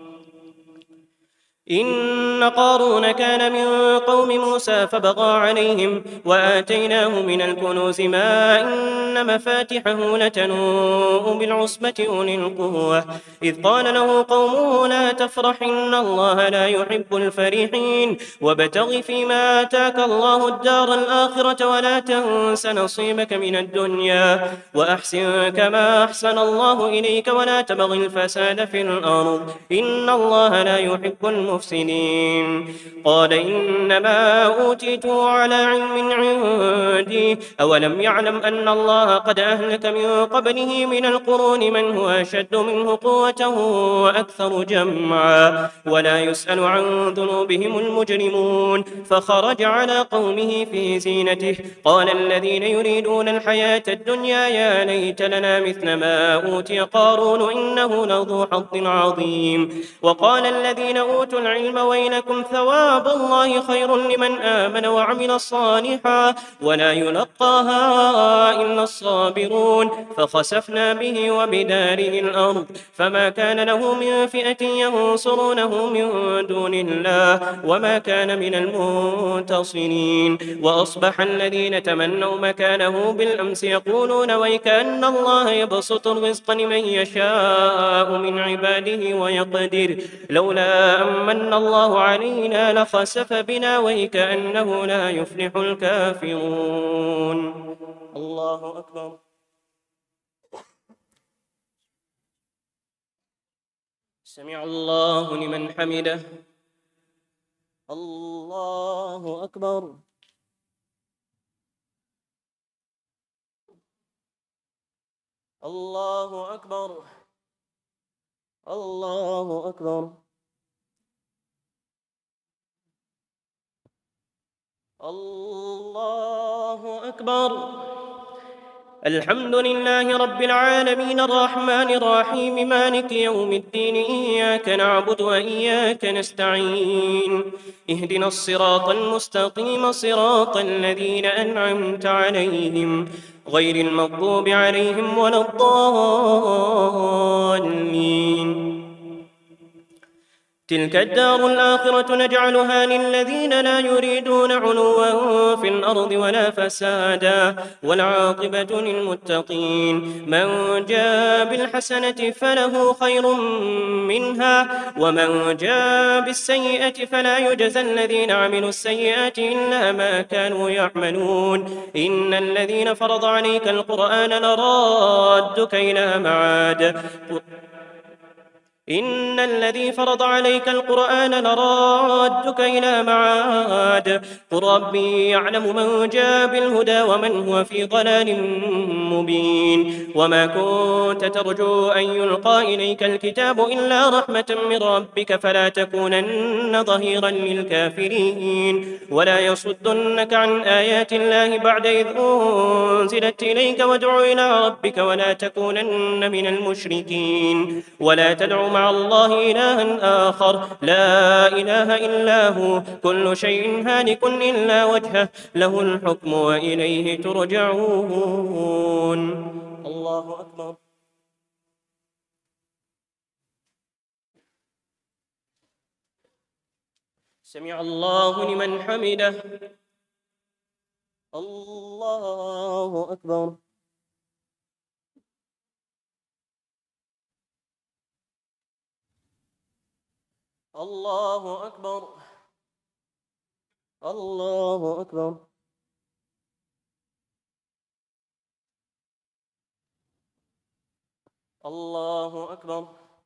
إن قارون كان من قوم موسى فبغى عليهم وآتيناه من الكنوز ما إن مفاتحه لتنوء بالعصبة أولي القوة إذ قال له قومه لا تفرح إن الله لا يحب الفرحين وابتغ فيما آتاك الله الدار الآخرة ولا تنس نصيبك من الدنيا وأحسن كما أحسن الله إليك ولا تبغ الفساد في الأرض إن الله لا يحب المفسدين. قال إنما أوتيته على علم عندي أولم يعلم أن الله قد أهلك من قبله من القرون من هو أشد منه قوة وأكثر جمعا ولا يسأل عن ذنوبهم المجرمون فخرج على قومه في زينته قال الذين يريدون الحياة الدنيا يا ليت لنا مثل ما أوتي قارون إنه لذو حظ عظيم وقال الذين أوتوا العلم ويلكم ثواب الله خير لمن آمن وعمل صالحا ولا يلقاها إلا الصابرون فخسفنا به وبداره الأرض فما كان له من فئة ينصرونه من دون الله وما كان من المنتصرين وأصبح الذين تمنوا مكانه بالأمس يقولون ويكأن الله يبسط الرزق لمن يشاء من عباده ويقدر لولا أمن الله علينا لخسف بنا ويكأنه لا يفلح الكافرون. الله أكبر. سمع الله لمن حمده. الله أكبر. الله أكبر. الله أكبر. الله أكبر. الحمد لله رب العالمين الرحمن الرحيم مالك يوم الدين إياك نعبد وإياك نستعين اهدنا الصراط المستقيم صراط الذين أنعمت عليهم غير المغضوب عليهم ولا الضالين. تلك الدار الآخرة نجعلها للذين لا يريدون علوا في الأرض ولا فسادا والعاقبة للمتقين. من جاء بالحسنة فله خير منها ومن جاء بالسيئة فلا يجزى الذين عملوا السيئات إلا ما كانوا يعملون. إن الذين فرض عليك القرآن لرادك إلى معاد إن الذي فرض عليك القرآن لرادك إلى معاد قل ربي يعلم من جاء بالهدى ومن هو في ضلال مبين. وما كنت ترجو أن يلقى إليك الكتاب إلا رحمة من ربك فلا تكونن ظهيرا للكافرين ولا يصدنك عن آيات الله بعد إذ أنزلت إليك وادع إلى ربك ولا تكونن من المشركين. ولا تدع مع الله إلها آخر لا إله إلا هو كل شيء هالك إلا وجهه له الحكم وإليه ترجعون. الله أكبر. سمع الله لمن حمده. الله أكبر. الله أكبر. الله أكبر. الله أكبر.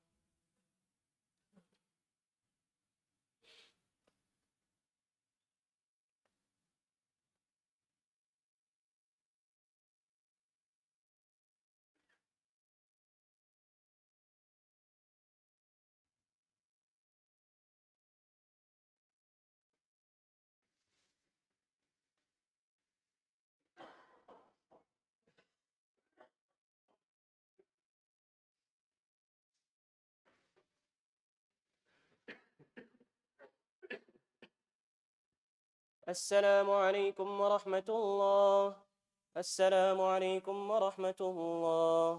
السلام عليكم ورحمة الله. السلام عليكم ورحمة الله.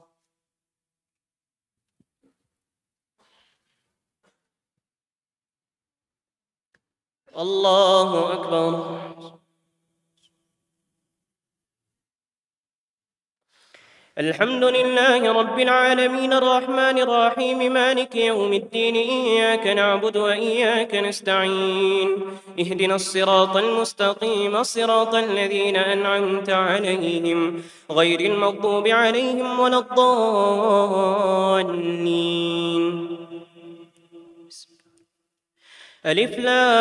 الله أكبر. الحمد لله رب العالمين الرحمن الرحيم مالك يوم الدين إياك نعبد وإياك نستعين اهدنا الصراط المستقيم صراط الذين أنعمت عليهم غير المغضوب عليهم ولا الضالين. ألف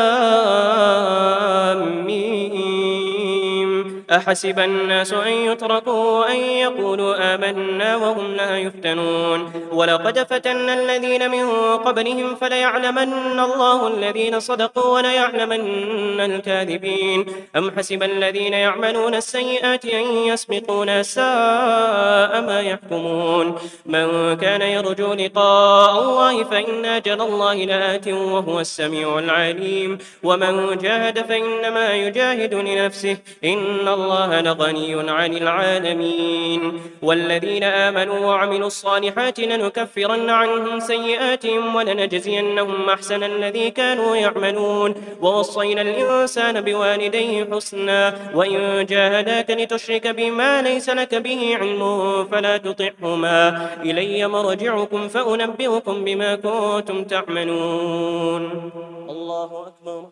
لام ميم. أحسب الناس أن يتركوا أن يقولوا آمنا وهم لا يفتنون. ولقد فتنا الذين من قبلهم فليعلمن الله الذين صدقوا وليعلمن الكاذبين. أم حسب الذين يعملون السيئات أن يسبقونا ساء ما يحكمون. من كان يرجو لقاء الله فإن أجل الله لآت وهو السميع العليم. ومن جاهد فإنما يجاهد لنفسه إن الله لغني عن العالمين. والذين آمنوا وعملوا الصالحات لنكفرن عنهم سيئاتهم ولنجزينهم أحسن الذي كانوا يعملون. ووصينا الإنسان بوالديه حسنا وإن جاهداك لتشرك بما ليس لك به علم فلا تطعهما إلي مرجعكم فأنبئكم بما كنتم تعملون. الله أكبر.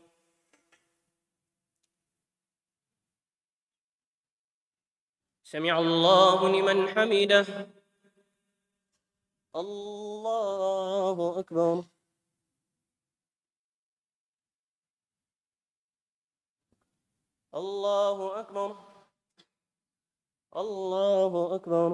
سمع الله لمن حمده. الله أكبر. الله أكبر. الله أكبر.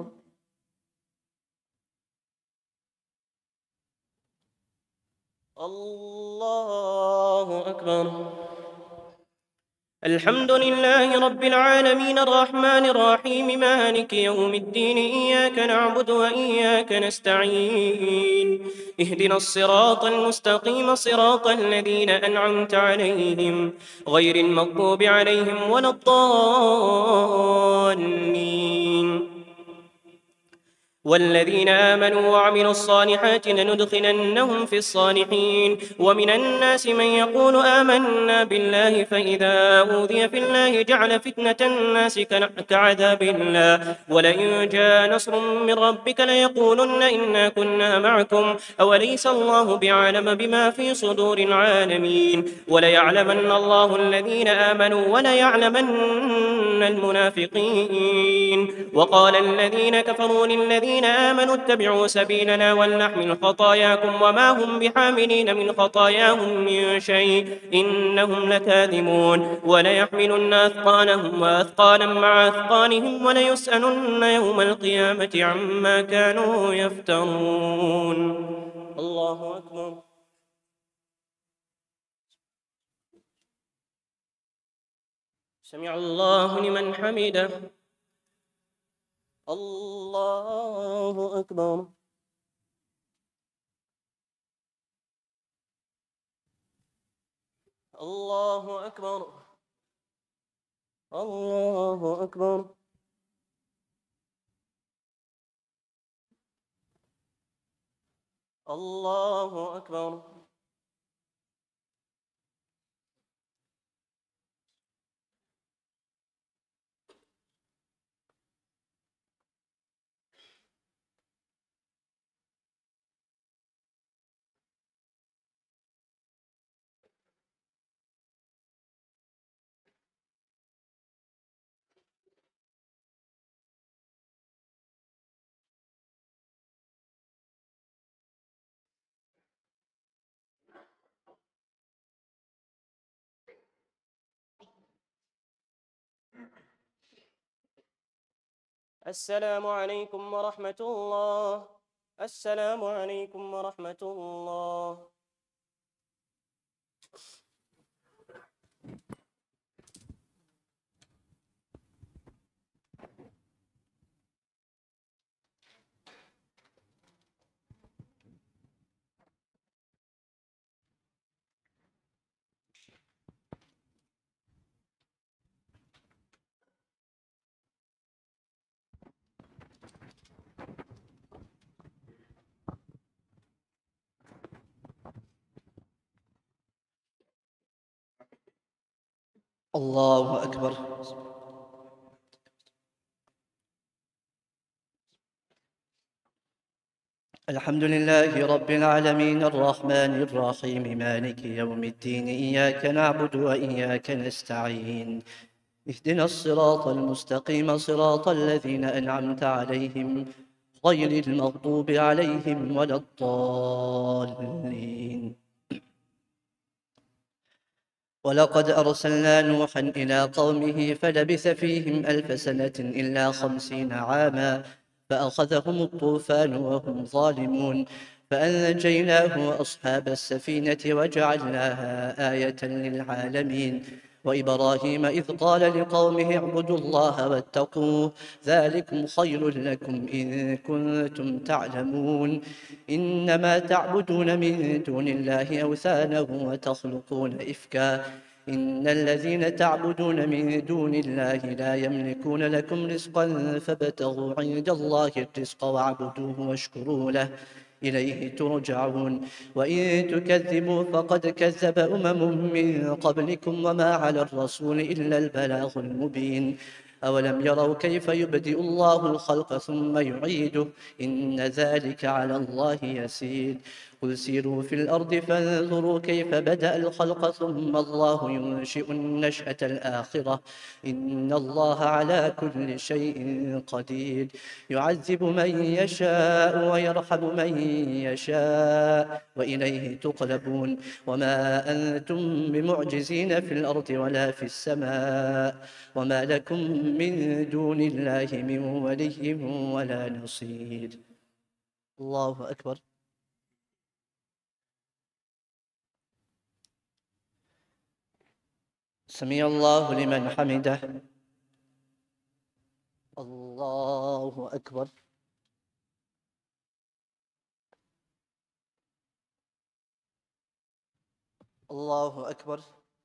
الله أكبر. الحمد لله رب العالمين الرحمن الرحيم مالك يوم الدين إياك نعبد وإياك نستعين اهدنا الصراط المستقيم صراط الذين أنعمت عليهم غير المغضوب عليهم ولا الضالين والذين آمنوا وعملوا الصالحات لندخلنهم في الصالحين ومن الناس من يقول آمنا بالله فإذا أوذي في الله جعل فتنة الناس كعذاب الله ولئن جاء نصر من ربك ليقولن إنا كنا معكم أوليس الله بعالم بما في صدور العالمين وليعلمن الله الذين آمنوا وليعلمن المنافقين وقال الذين كفروا للذين آمنوا اتبعوا سبيلنا ولنحمل خطاياكم وما هم بحاملين من خطاياهم من شيء إنهم لكاذبون وليحملن أثقالهم وأثقالا مع أثقالهم وليسألن يوم القيامة عما كانوا يفترون. الله أكبر. سمع الله لمن حمده. الله أكبر. الله أكبر. الله أكبر. الله أكبر. السلام عليكم ورحمة الله. السلام عليكم ورحمة الله. الله أكبر. الحمد لله رب العالمين الرحمن الرحيم مالك يوم الدين إياك نعبد وإياك نستعين اهدنا الصراط المستقيم صراط الذين أنعمت عليهم غير المغضوب عليهم ولا الضالين. ولقد أرسلنا نوحا إلى قومه فلبث فيهم ألف سنة إلا خمسين عاما فأخذهم الطوفان وهم ظالمون فأنجيناه وأصحاب السفينة وجعلناها آية للعالمين. وإبراهيم إذ قال لقومه اعبدوا الله واتقوه ذلكم خير لكم إن كنتم تعلمون إنما تعبدون من دون الله أوثانا وتخلقون إفكا إن الذين تعبدون من دون الله لا يملكون لكم رزقا فابتغوا عند الله الرزق واعبدوه واشكروا له إليه ترجعون. وإن تكذبوا فقد كذب أمم من قبلكم وما على الرسول إلا البلاغ المبين. أولم يروا كيف يبدئ الله الخلق ثم يعيده إن ذلك على الله يسير. قل سيروا في الأرض فانظروا كيف بدأ الخلق ثم الله ينشئ النشأة الآخرة إن الله على كل شيء قدير. يعذب من يشاء ويرحم من يشاء وإليه تقلبون. وما أنتم بمعجزين في الأرض ولا في السماء وما لكم من دون الله من ولي ولا نصير. الله أكبر. سمع الله لمن حمده. الله أكبر. الله أكبر.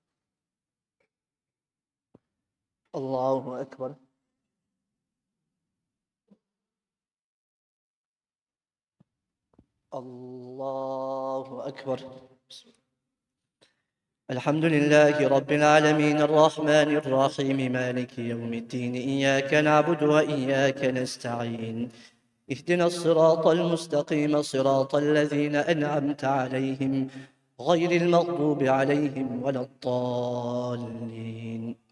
الله أكبر. الله أكبر. الحمد لله رب العالمين الرحمن الرحيم مالك يوم الدين إياك نعبد وإياك نستعين اهدنا الصراط المستقيم صراط الذين أنعمت عليهم غير المغضوب عليهم ولا الضالين.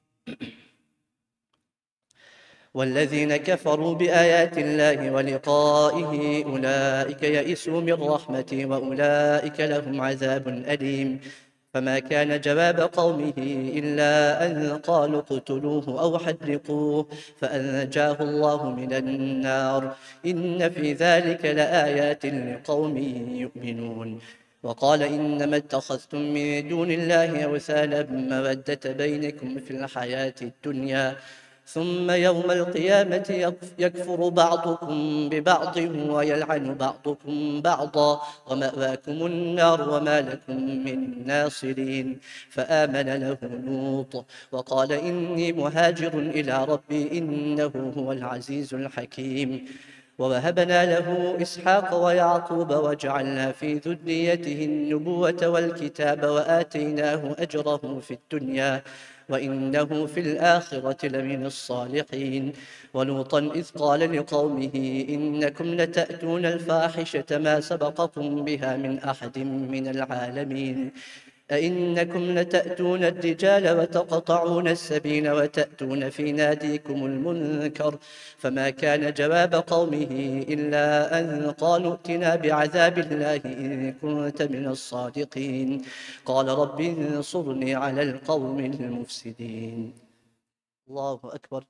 والذين كفروا بآيات الله ولقائه أولئك يئسوا من رحمته وأولئك لهم عذاب أليم. فما كان جواب قومه إلا أن قالوا اقتلوه أو حرقوه فأنجاه الله من النار إن في ذلك لآيات لقوم يؤمنون. وقال إنما اتخذتم من دون الله أوثانا مودة بينكم في الحياة الدنيا ثم يوم القيامة يكفر بعضكم ببعض ويلعن بعضكم بعضا ومأواكم النار وما لكم من ناصرين. فآمن له لوط وقال إني مهاجر إلى ربي إنه هو العزيز الحكيم. ووهبنا له إسحاق ويعقوب وجعلنا في ذريته النبوة والكتاب وآتيناه أجره في الدنيا وإنه في الآخرة لمن الصالحين. ولوطا إذ قال لقومه إنكم لتأتون الفاحشة ما سبقكم بها من أحد من العالمين أئنكم لتأتون الرجال وتقطعون السبيل وتأتون في ناديكم المنكر. فما كان جواب قومه إلا أن قالوا ائتنا بعذاب الله إن كنت من الصادقين. قال رب انصرني على القوم المفسدين. الله أكبر.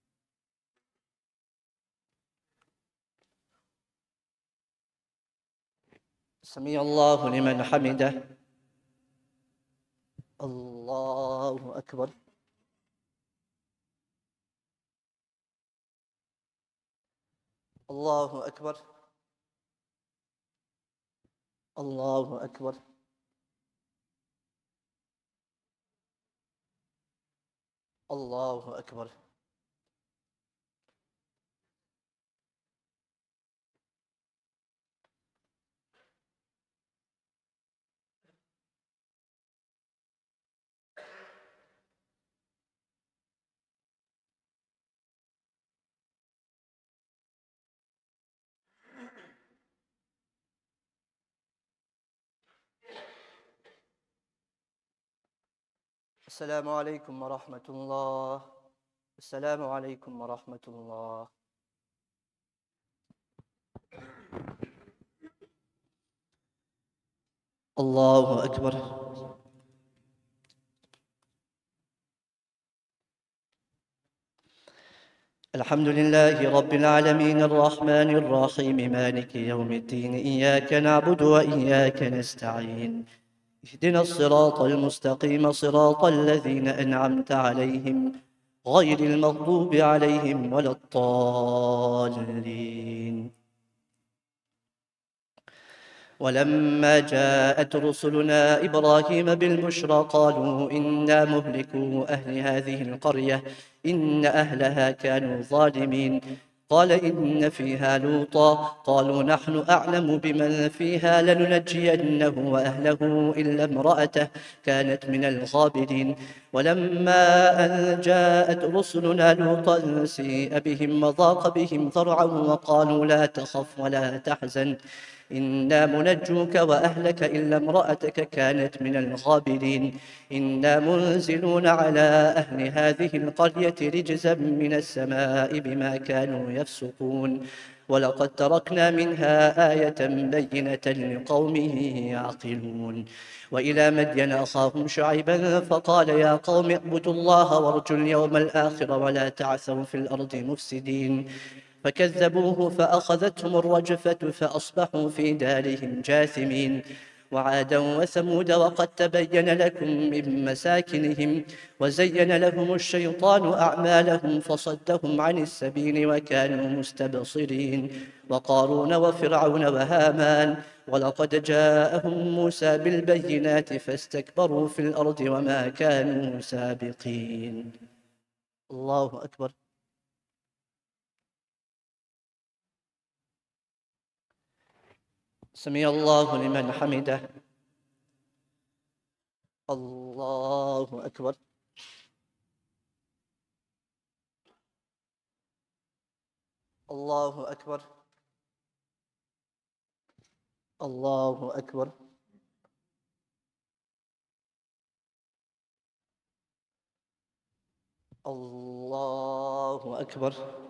سمع الله لمن حمده. الله أكبر. الله أكبر. الله أكبر. الله أكبر. السلام عليكم ورحمة الله. السلام عليكم ورحمة الله. الله أكبر. الحمد لله رب العالمين الرحمن الرحيم مالك يوم الدين إياك نعبد وإياك نستعين اهدنا الصراط المستقيم صراط الذين أنعمت عليهم غير المغضوب عليهم ولا الضالين. ولما جاءت رسلنا إبراهيم بالبشرى قالوا إنا مهلكو أهل هذه القرية إن أهلها كانوا ظالمين. قال إن فيها لوطا قالوا نحن أعلم بمن فيها لننجينه وأهله إلا امرأته كانت من الغابرين. ولما أن جاءت رسلنا لوطا سيء بهم وضاق بهم ذرعا وقالوا لا تخف ولا تحزن إنا منجوك وأهلك إلا امرأتك كانت من الغابرين. إنا منزلون على أهل هذه القرية رجزا من السماء بما كانوا يفسقون. ولقد تركنا منها آية بينة لقوم يعقلون. وإلى مدين أخاهم شعيبا فقال يا قوم اعبدوا الله وارجوا اليوم الآخر ولا تعثوا في الأرض مفسدين. فكذبوه فأخذتهم الرجفة فأصبحوا في دارهم جاثمين. وعادا وثمود وقد تبين لكم من مساكنهم وزين لهم الشيطان أعمالهم فصدهم عن السبيل وكانوا مستبصرين وقارون وفرعون وهامان ولقد جاءهم موسى بالبينات فاستكبروا في الأرض وما كانوا سابقين. الله أكبر. سمع الله لمن حمده. الله أكبر. الله أكبر. الله أكبر. الله أكبر.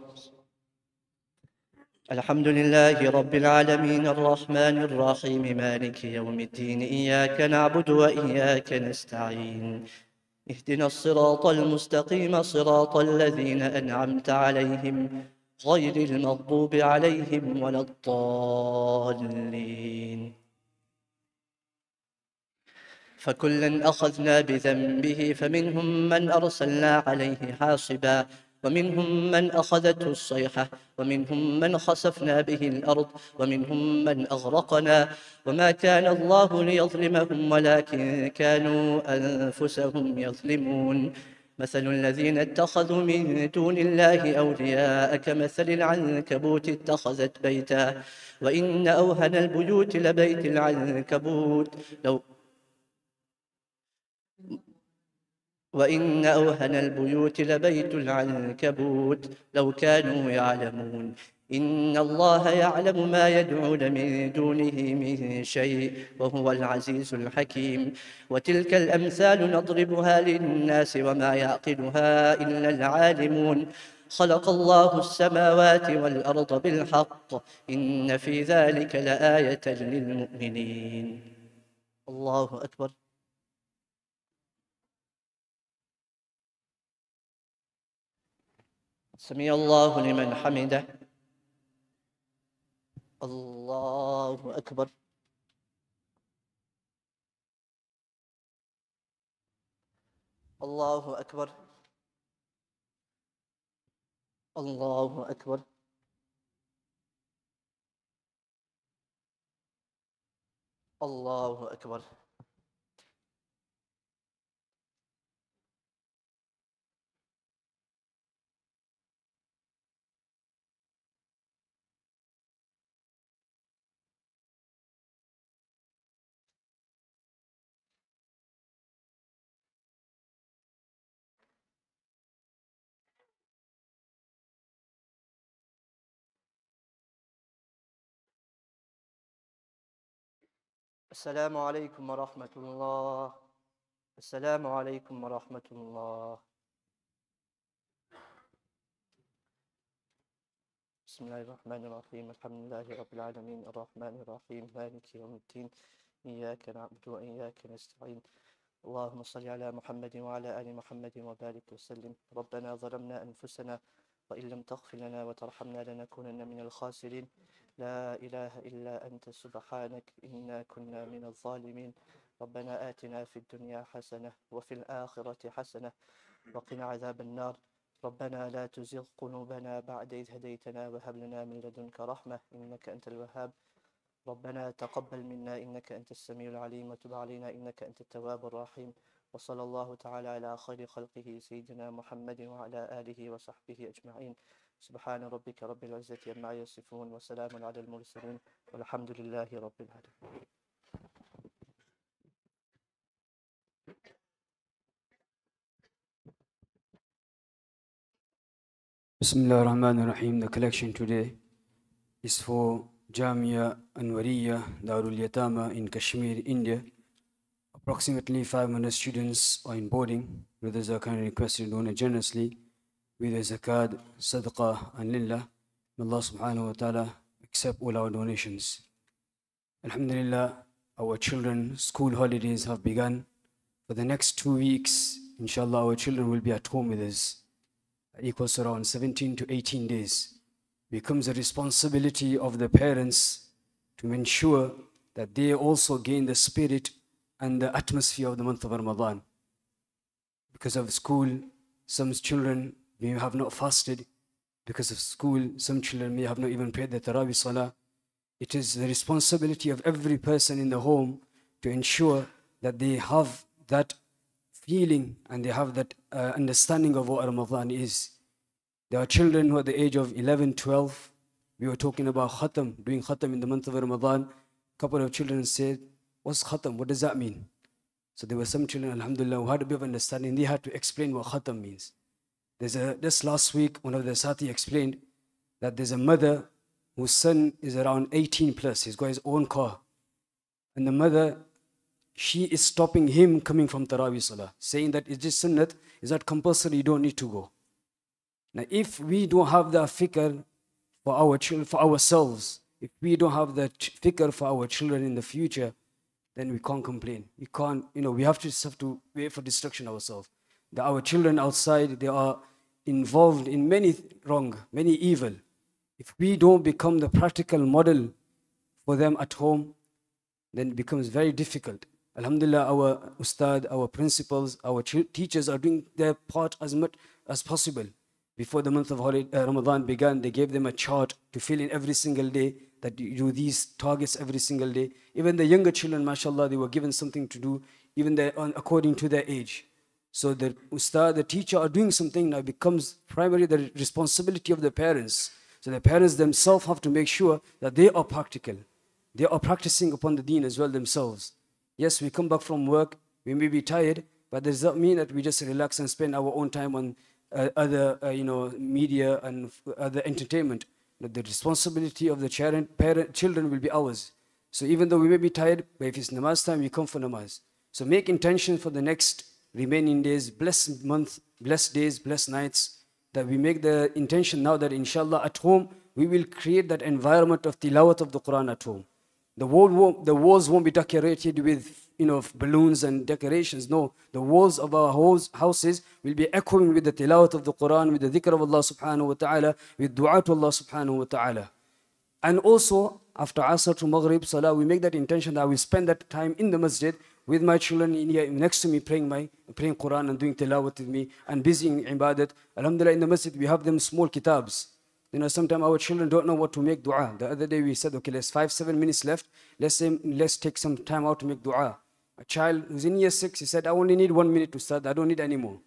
الحمد لله رب العالمين الرحمن الرحيم مالك يوم الدين إياك نعبد وإياك نستعين اهدنا الصراط المستقيم صراط الذين أنعمت عليهم غير المغضوب عليهم ولا الضالين. فكلا أخذنا بذنبه فمنهم من أرسلنا عليه حاصبا ومنهم من أخذته الصيحة ومنهم من خسفنا به الأرض ومنهم من أغرقنا وما كان الله ليظلمهم ولكن كانوا أنفسهم يظلمون. مثل الذين اتخذوا من دون الله أولياء كمثل العنكبوت اتخذت بيتا وإن أوهن البيوت لبيت العنكبوت لو وإن أوهن البيوت لبيت العنكبوت لو كانوا يعلمون. إن الله يعلم ما يدعون من دونه من شيء وهو العزيز الحكيم. وتلك الأمثال نضربها للناس وما يعقلها إلا العالمون. خلق الله السماوات والأرض بالحق إن في ذلك لآية للمؤمنين. الله أكبر. سمع الله لمن حمده. الله أكبر. الله أكبر. الله أكبر. الله أكبر. السلام عليكم ورحمة الله. السلام عليكم ورحمة الله. بسم الله الرحمن الرحيم. الحمد لله رب العالمين الرحمن الرحيم مالك يوم الدين إياك نعبد وإياك نستعين. اللهم صل على محمد وعلى آل محمد وبارك وسلم. ربنا ظلمنا أنفسنا وإن لم تغفر لنا وترحمنا لنكونن من الخاسرين. لا إله إلا أنت سبحانك إنا كنا من الظالمين. ربنا آتنا في الدنيا حسنة وفي الآخرة حسنة وقنا عذاب النار. ربنا لا تزغ قلوبنا بعد إذ هديتنا وهب لنا من لدنك رحمة إنك أنت الوهاب. ربنا تقبل منا إنك أنت السميع العليم وتب علينا إنك أنت التواب الرحيم. وصلى الله تعالى على خير خلقه سيدنا محمد وعلى آله وصحبه أجمعين. سبحان ربك رب العزة عما يصفون وسلام على المرسلين والحمد لله رب العالمين. Bismillah ar-Rahman ar-Rahim. The collection today is for Jamia Anwariya Darul Yatama in Kashmir, India. Approximately five hundred students are in boarding. Brothers are kindly requested to donate generously with a zakat, sadaqah and lillah. May Allah subhanahu wa ta'ala accept all our donations. Alhamdulillah, our children's school holidays have begun. For the next two weeks, inshallah, our children will be at home with us. That equals to around seventeen to eighteen days. Becomes a responsibility of the parents to ensure that they also gain the spirit and the atmosphere of the month of Ramadan. Because of school, some children may have not fasted. Because of school, some children may have not even prayed the Taraweeh Salah. It is the responsibility of every person in the home to ensure that they have that feeling and they have that uh, understanding of what Ramadan is. There are children who are the age of eleven, twelve. We were talking about khatam, doing khatam in the month of Ramadan. A couple of children said, what's khatam? What does that mean? So there were some children, alhamdulillah, who had a bit of understanding. They had to explain what khatam means. There's a, just last week, one of the Sati explained that there's a mother whose son is around eighteen plus. He's got his own car. And the mother, she is stopping him coming from Taraweeh Salah, saying that it's just sunnat, it's not compulsory, you don't need to go. Now, if we don't have the fikr for our children, for ourselves, if we don't have the fikr for our children in the future, then we can't complain. We can't, you know, we have to just have to wait for destruction ourselves. That our children outside, they are involved in many wrong, many evil. If we don't become the practical model for them at home, then it becomes very difficult. Alhamdulillah, our ustad, our principals, our teachers are doing their part as much as possible. Before the month of Ramadan began, they gave them a chart to fill in every single day, that you do these targets every single day. Even the younger children, mashallah, they were given something to do, even their, according to their age. So the ustad, the teacher are doing something now. It becomes primarily the responsibility of the parents. So the parents themselves have to make sure that they are practical. They are practicing upon the deen as well themselves. Yes, we come back from work, we may be tired, but does that mean that we just relax and spend our own time on uh, other, uh, you know, media and other entertainment? But the responsibility of the parent, parent, children will be ours. So even though we may be tired, but if it's namaz time, we come for namaz. So make intention for the next remaining days, blessed month, blessed days, blessed nights, that we make the intention now that inshallah at home, we will create that environment of tilawat of the Quran at home. The, wall won't, the walls won't be decorated with, you know, balloons and decorations. No, the walls of our houses will be echoing with the tilawat of the Quran, with the dhikr of Allah subhanahu wa ta'ala, with dua to Allah subhanahu wa ta'ala. And also, after Asr to Maghrib Salah, we make that intention that I will spend that time in the masjid with my children in here next to me, praying my praying Quran and doing tilawat with me and busy in ibadat. Alhamdulillah, in the masjid we have them small kitabs. You know, sometimes our children don't know what to make dua. The other day we said, okay, let's five, seven minutes left. Let's say, let's take some time out to make dua. A child who's in year six, he said, I only need one minute to start. I don't need any more.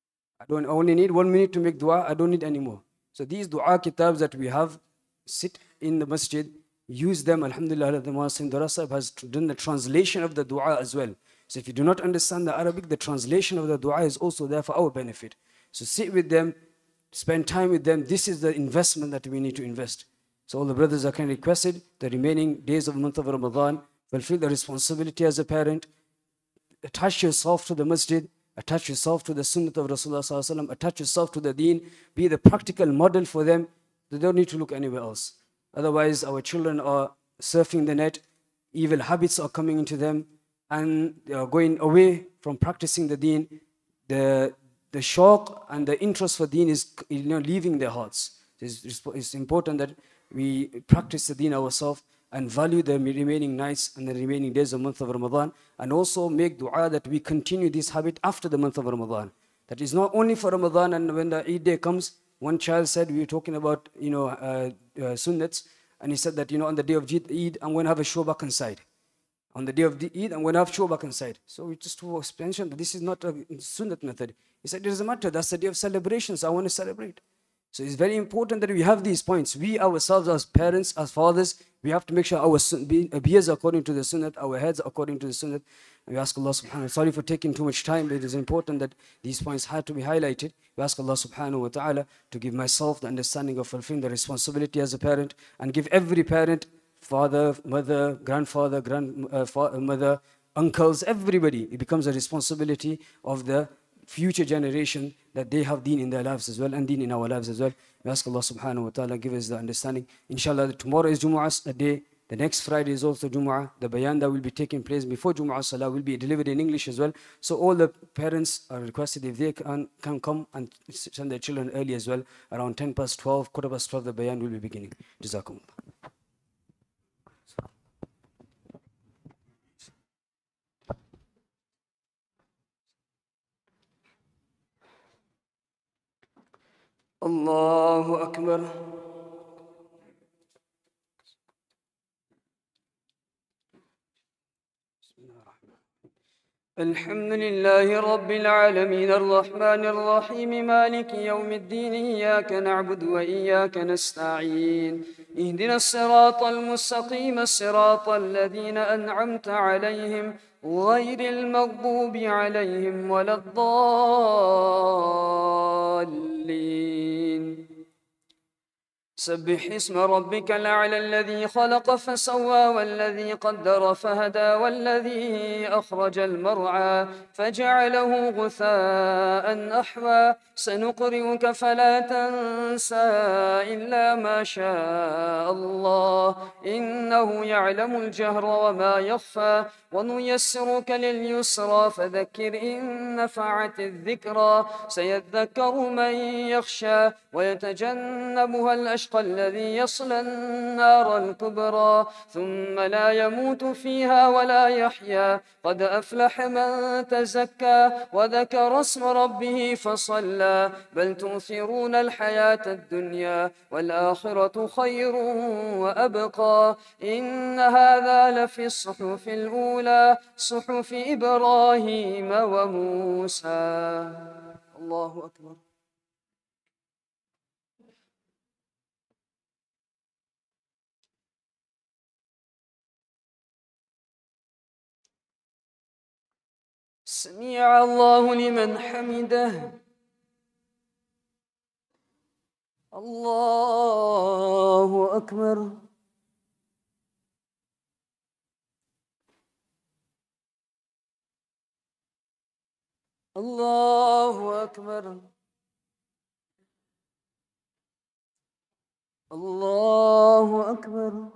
I don't I only need one minute to make dua. I don't need any more. So these dua kitabs that we have, sit in the masjid, use them. Alhamdulillah, the Muasim Darasab has done the translation of the dua as well. So if you do not understand the Arabic, the translation of the dua is also there for our benefit. So sit with them, spend time with them. This is the investment that we need to invest. So all the brothers are kindly requested, the remaining days of the month of Ramadan, fulfill the responsibility as a parent, attach yourself to the masjid, attach yourself to the sunnah of Rasulullah sallallahu alaihi wasallam, attach yourself to the deen, be the practical model for them. They don't need to look anywhere else. Otherwise, our children are surfing the net, evil habits are coming into them, and they are going away from practicing the deen. The The shock and the interest for deen is, you know, leaving their hearts. It's, it's important that we practice the deen ourselves and value the remaining nights and the remaining days of the month of Ramadan, and also make dua that we continue this habit after the month of Ramadan. That is not only for Ramadan, and when the Eid day comes, one child said, we were talking about, you know, uh, uh, sunnats, and he said that, you know, on the day of Eid, I'm going to have a shobak inside. On the day of the Eid, I'm going to have shobak inside. So we just mentioned that this is not a sunnat method. He said, it doesn't matter, that's the day of celebrations, I want to celebrate. So it's very important that we have these points. We ourselves as parents, as fathers, we have to make sure our beers according to the sunnat, our heads according to the sunnat. And we ask Allah subhanahu wa ta'ala, sorry for taking too much time, but it is important that these points had to be highlighted. We ask Allah subhanahu wa ta'ala to give myself the understanding of fulfilling the responsibility as a parent, and give every parent, father, mother, grandfather, grandmother, uncles, everybody, it becomes a responsibility of the future generation that they have deen in their lives as well, and deen in our lives as well. We ask Allah subhanahu wa ta'ala give us the understanding. Inshallah, tomorrow is Jumu'ah day. The next Friday is also Jumu'ah. The bayan that will be taking place before Jumu'ah Salah will be delivered in English as well. So all the parents are requested, if they can, can come and send their children early as well. Around ten past twelve, quarter past twelve, the bayan will be beginning. Jazakumullah. الله أكبر. الحمد لله رب العالمين الرحمن الرحيم مالك يوم الدين إياك نعبد وإياك نستعين اهدنا الصراط المستقيم الصراط الذين أنعمت عليهم غير المغضوب عليهم ولا الضالين. سبح اسم ربك الأعلى الذي خلق فسوى والذي قدر فهدى والذي أخرج المرعى فجعله غثاء أحوى سنقرئك فلا تنسى إلا ما شاء الله إنه يعلم الجهر وما يخفى ونيسرك لليسرى فذكر إن نفعت الذكرى سيذكر من يخشى ويتجنبها الأشقى الذي يصلى النار الكبرى ثم لا يموت فيها ولا يحيا قد أفلح من تزكى وذكر اسم ربه فصلى بل تؤثرون الحياة الدنيا والآخرة خير وأبقى إن هذا لفي الصحف الأولى صحف إبراهيم وموسى. الله أكبر. سمع الله لمن حمده. الله أكبر. الله أكبر. الله أكبر.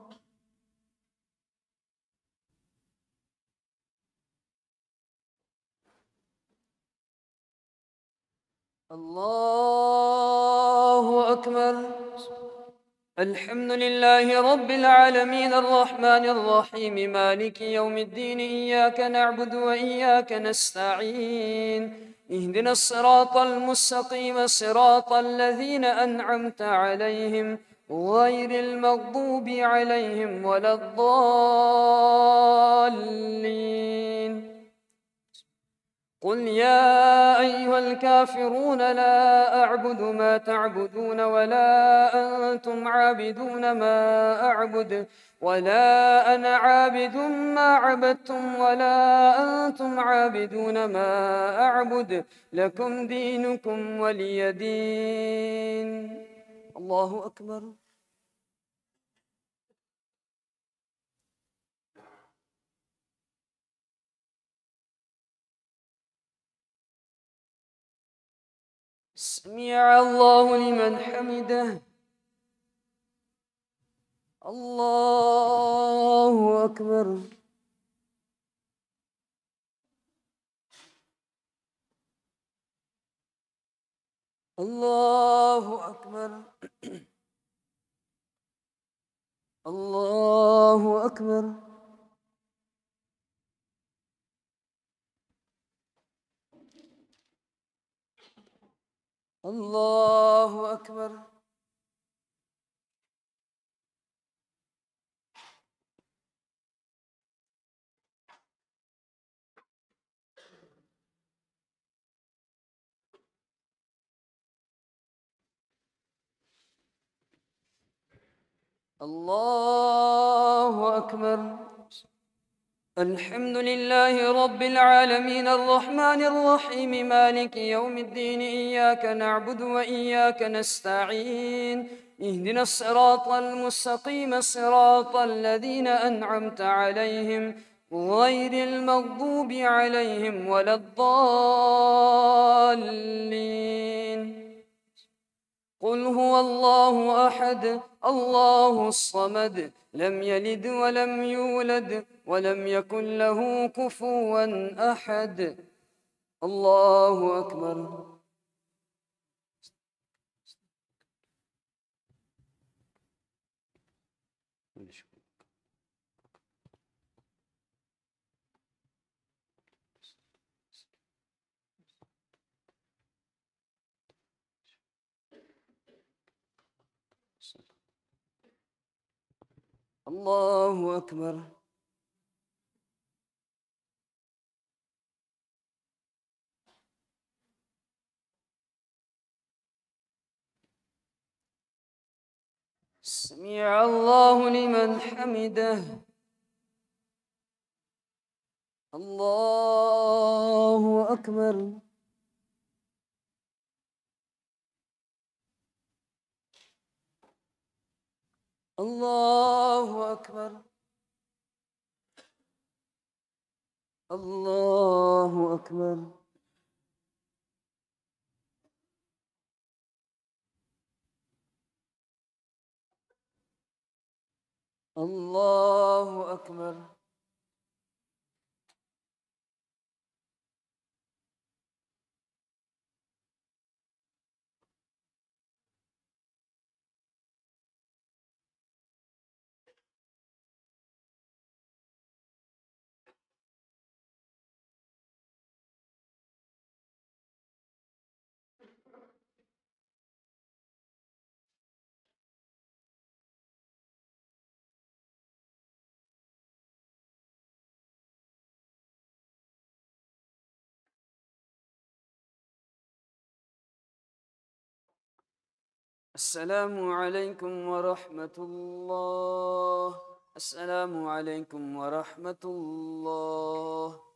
الله أكبر. الحمد لله رب العالمين الرحمن الرحيم مالك يوم الدين إياك نعبد وإياك نستعين اهدنا الصراط المستقيم صراط الذين أنعمت عليهم غير المغضوب عليهم ولا الضالين. قل يا أيها الكافرون لا أعبد ما تعبدون ولا أنتم عابدون ما أعبد ولا أنا عابد ما عبدتم ولا أنتم عابدون ما أعبد لكم دينكم ولي دين. الله أكبر. سمع الله لمن حمده. الله أكبر. الله أكبر. الله أكبر. الله أكبر. الله أكبر. الحمد لله رب العالمين الرحمن الرحيم مالك يوم الدين إياك نعبد وإياك نستعين اهدنا الصراط المستقيم صراط الذين أنعمت عليهم غير المغضوب عليهم ولا الضالين. قل هو الله أحد الله الصمد لم يلد ولم يولد ولم يكن له كفوا أحد. الله أكبر. الله أكبر. سمع الله لمن حمده. الله أكبر. الله أكبر. الله أكبر. الله أكبر. السلام عليكم ورحمة الله. السلام عليكم ورحمة الله.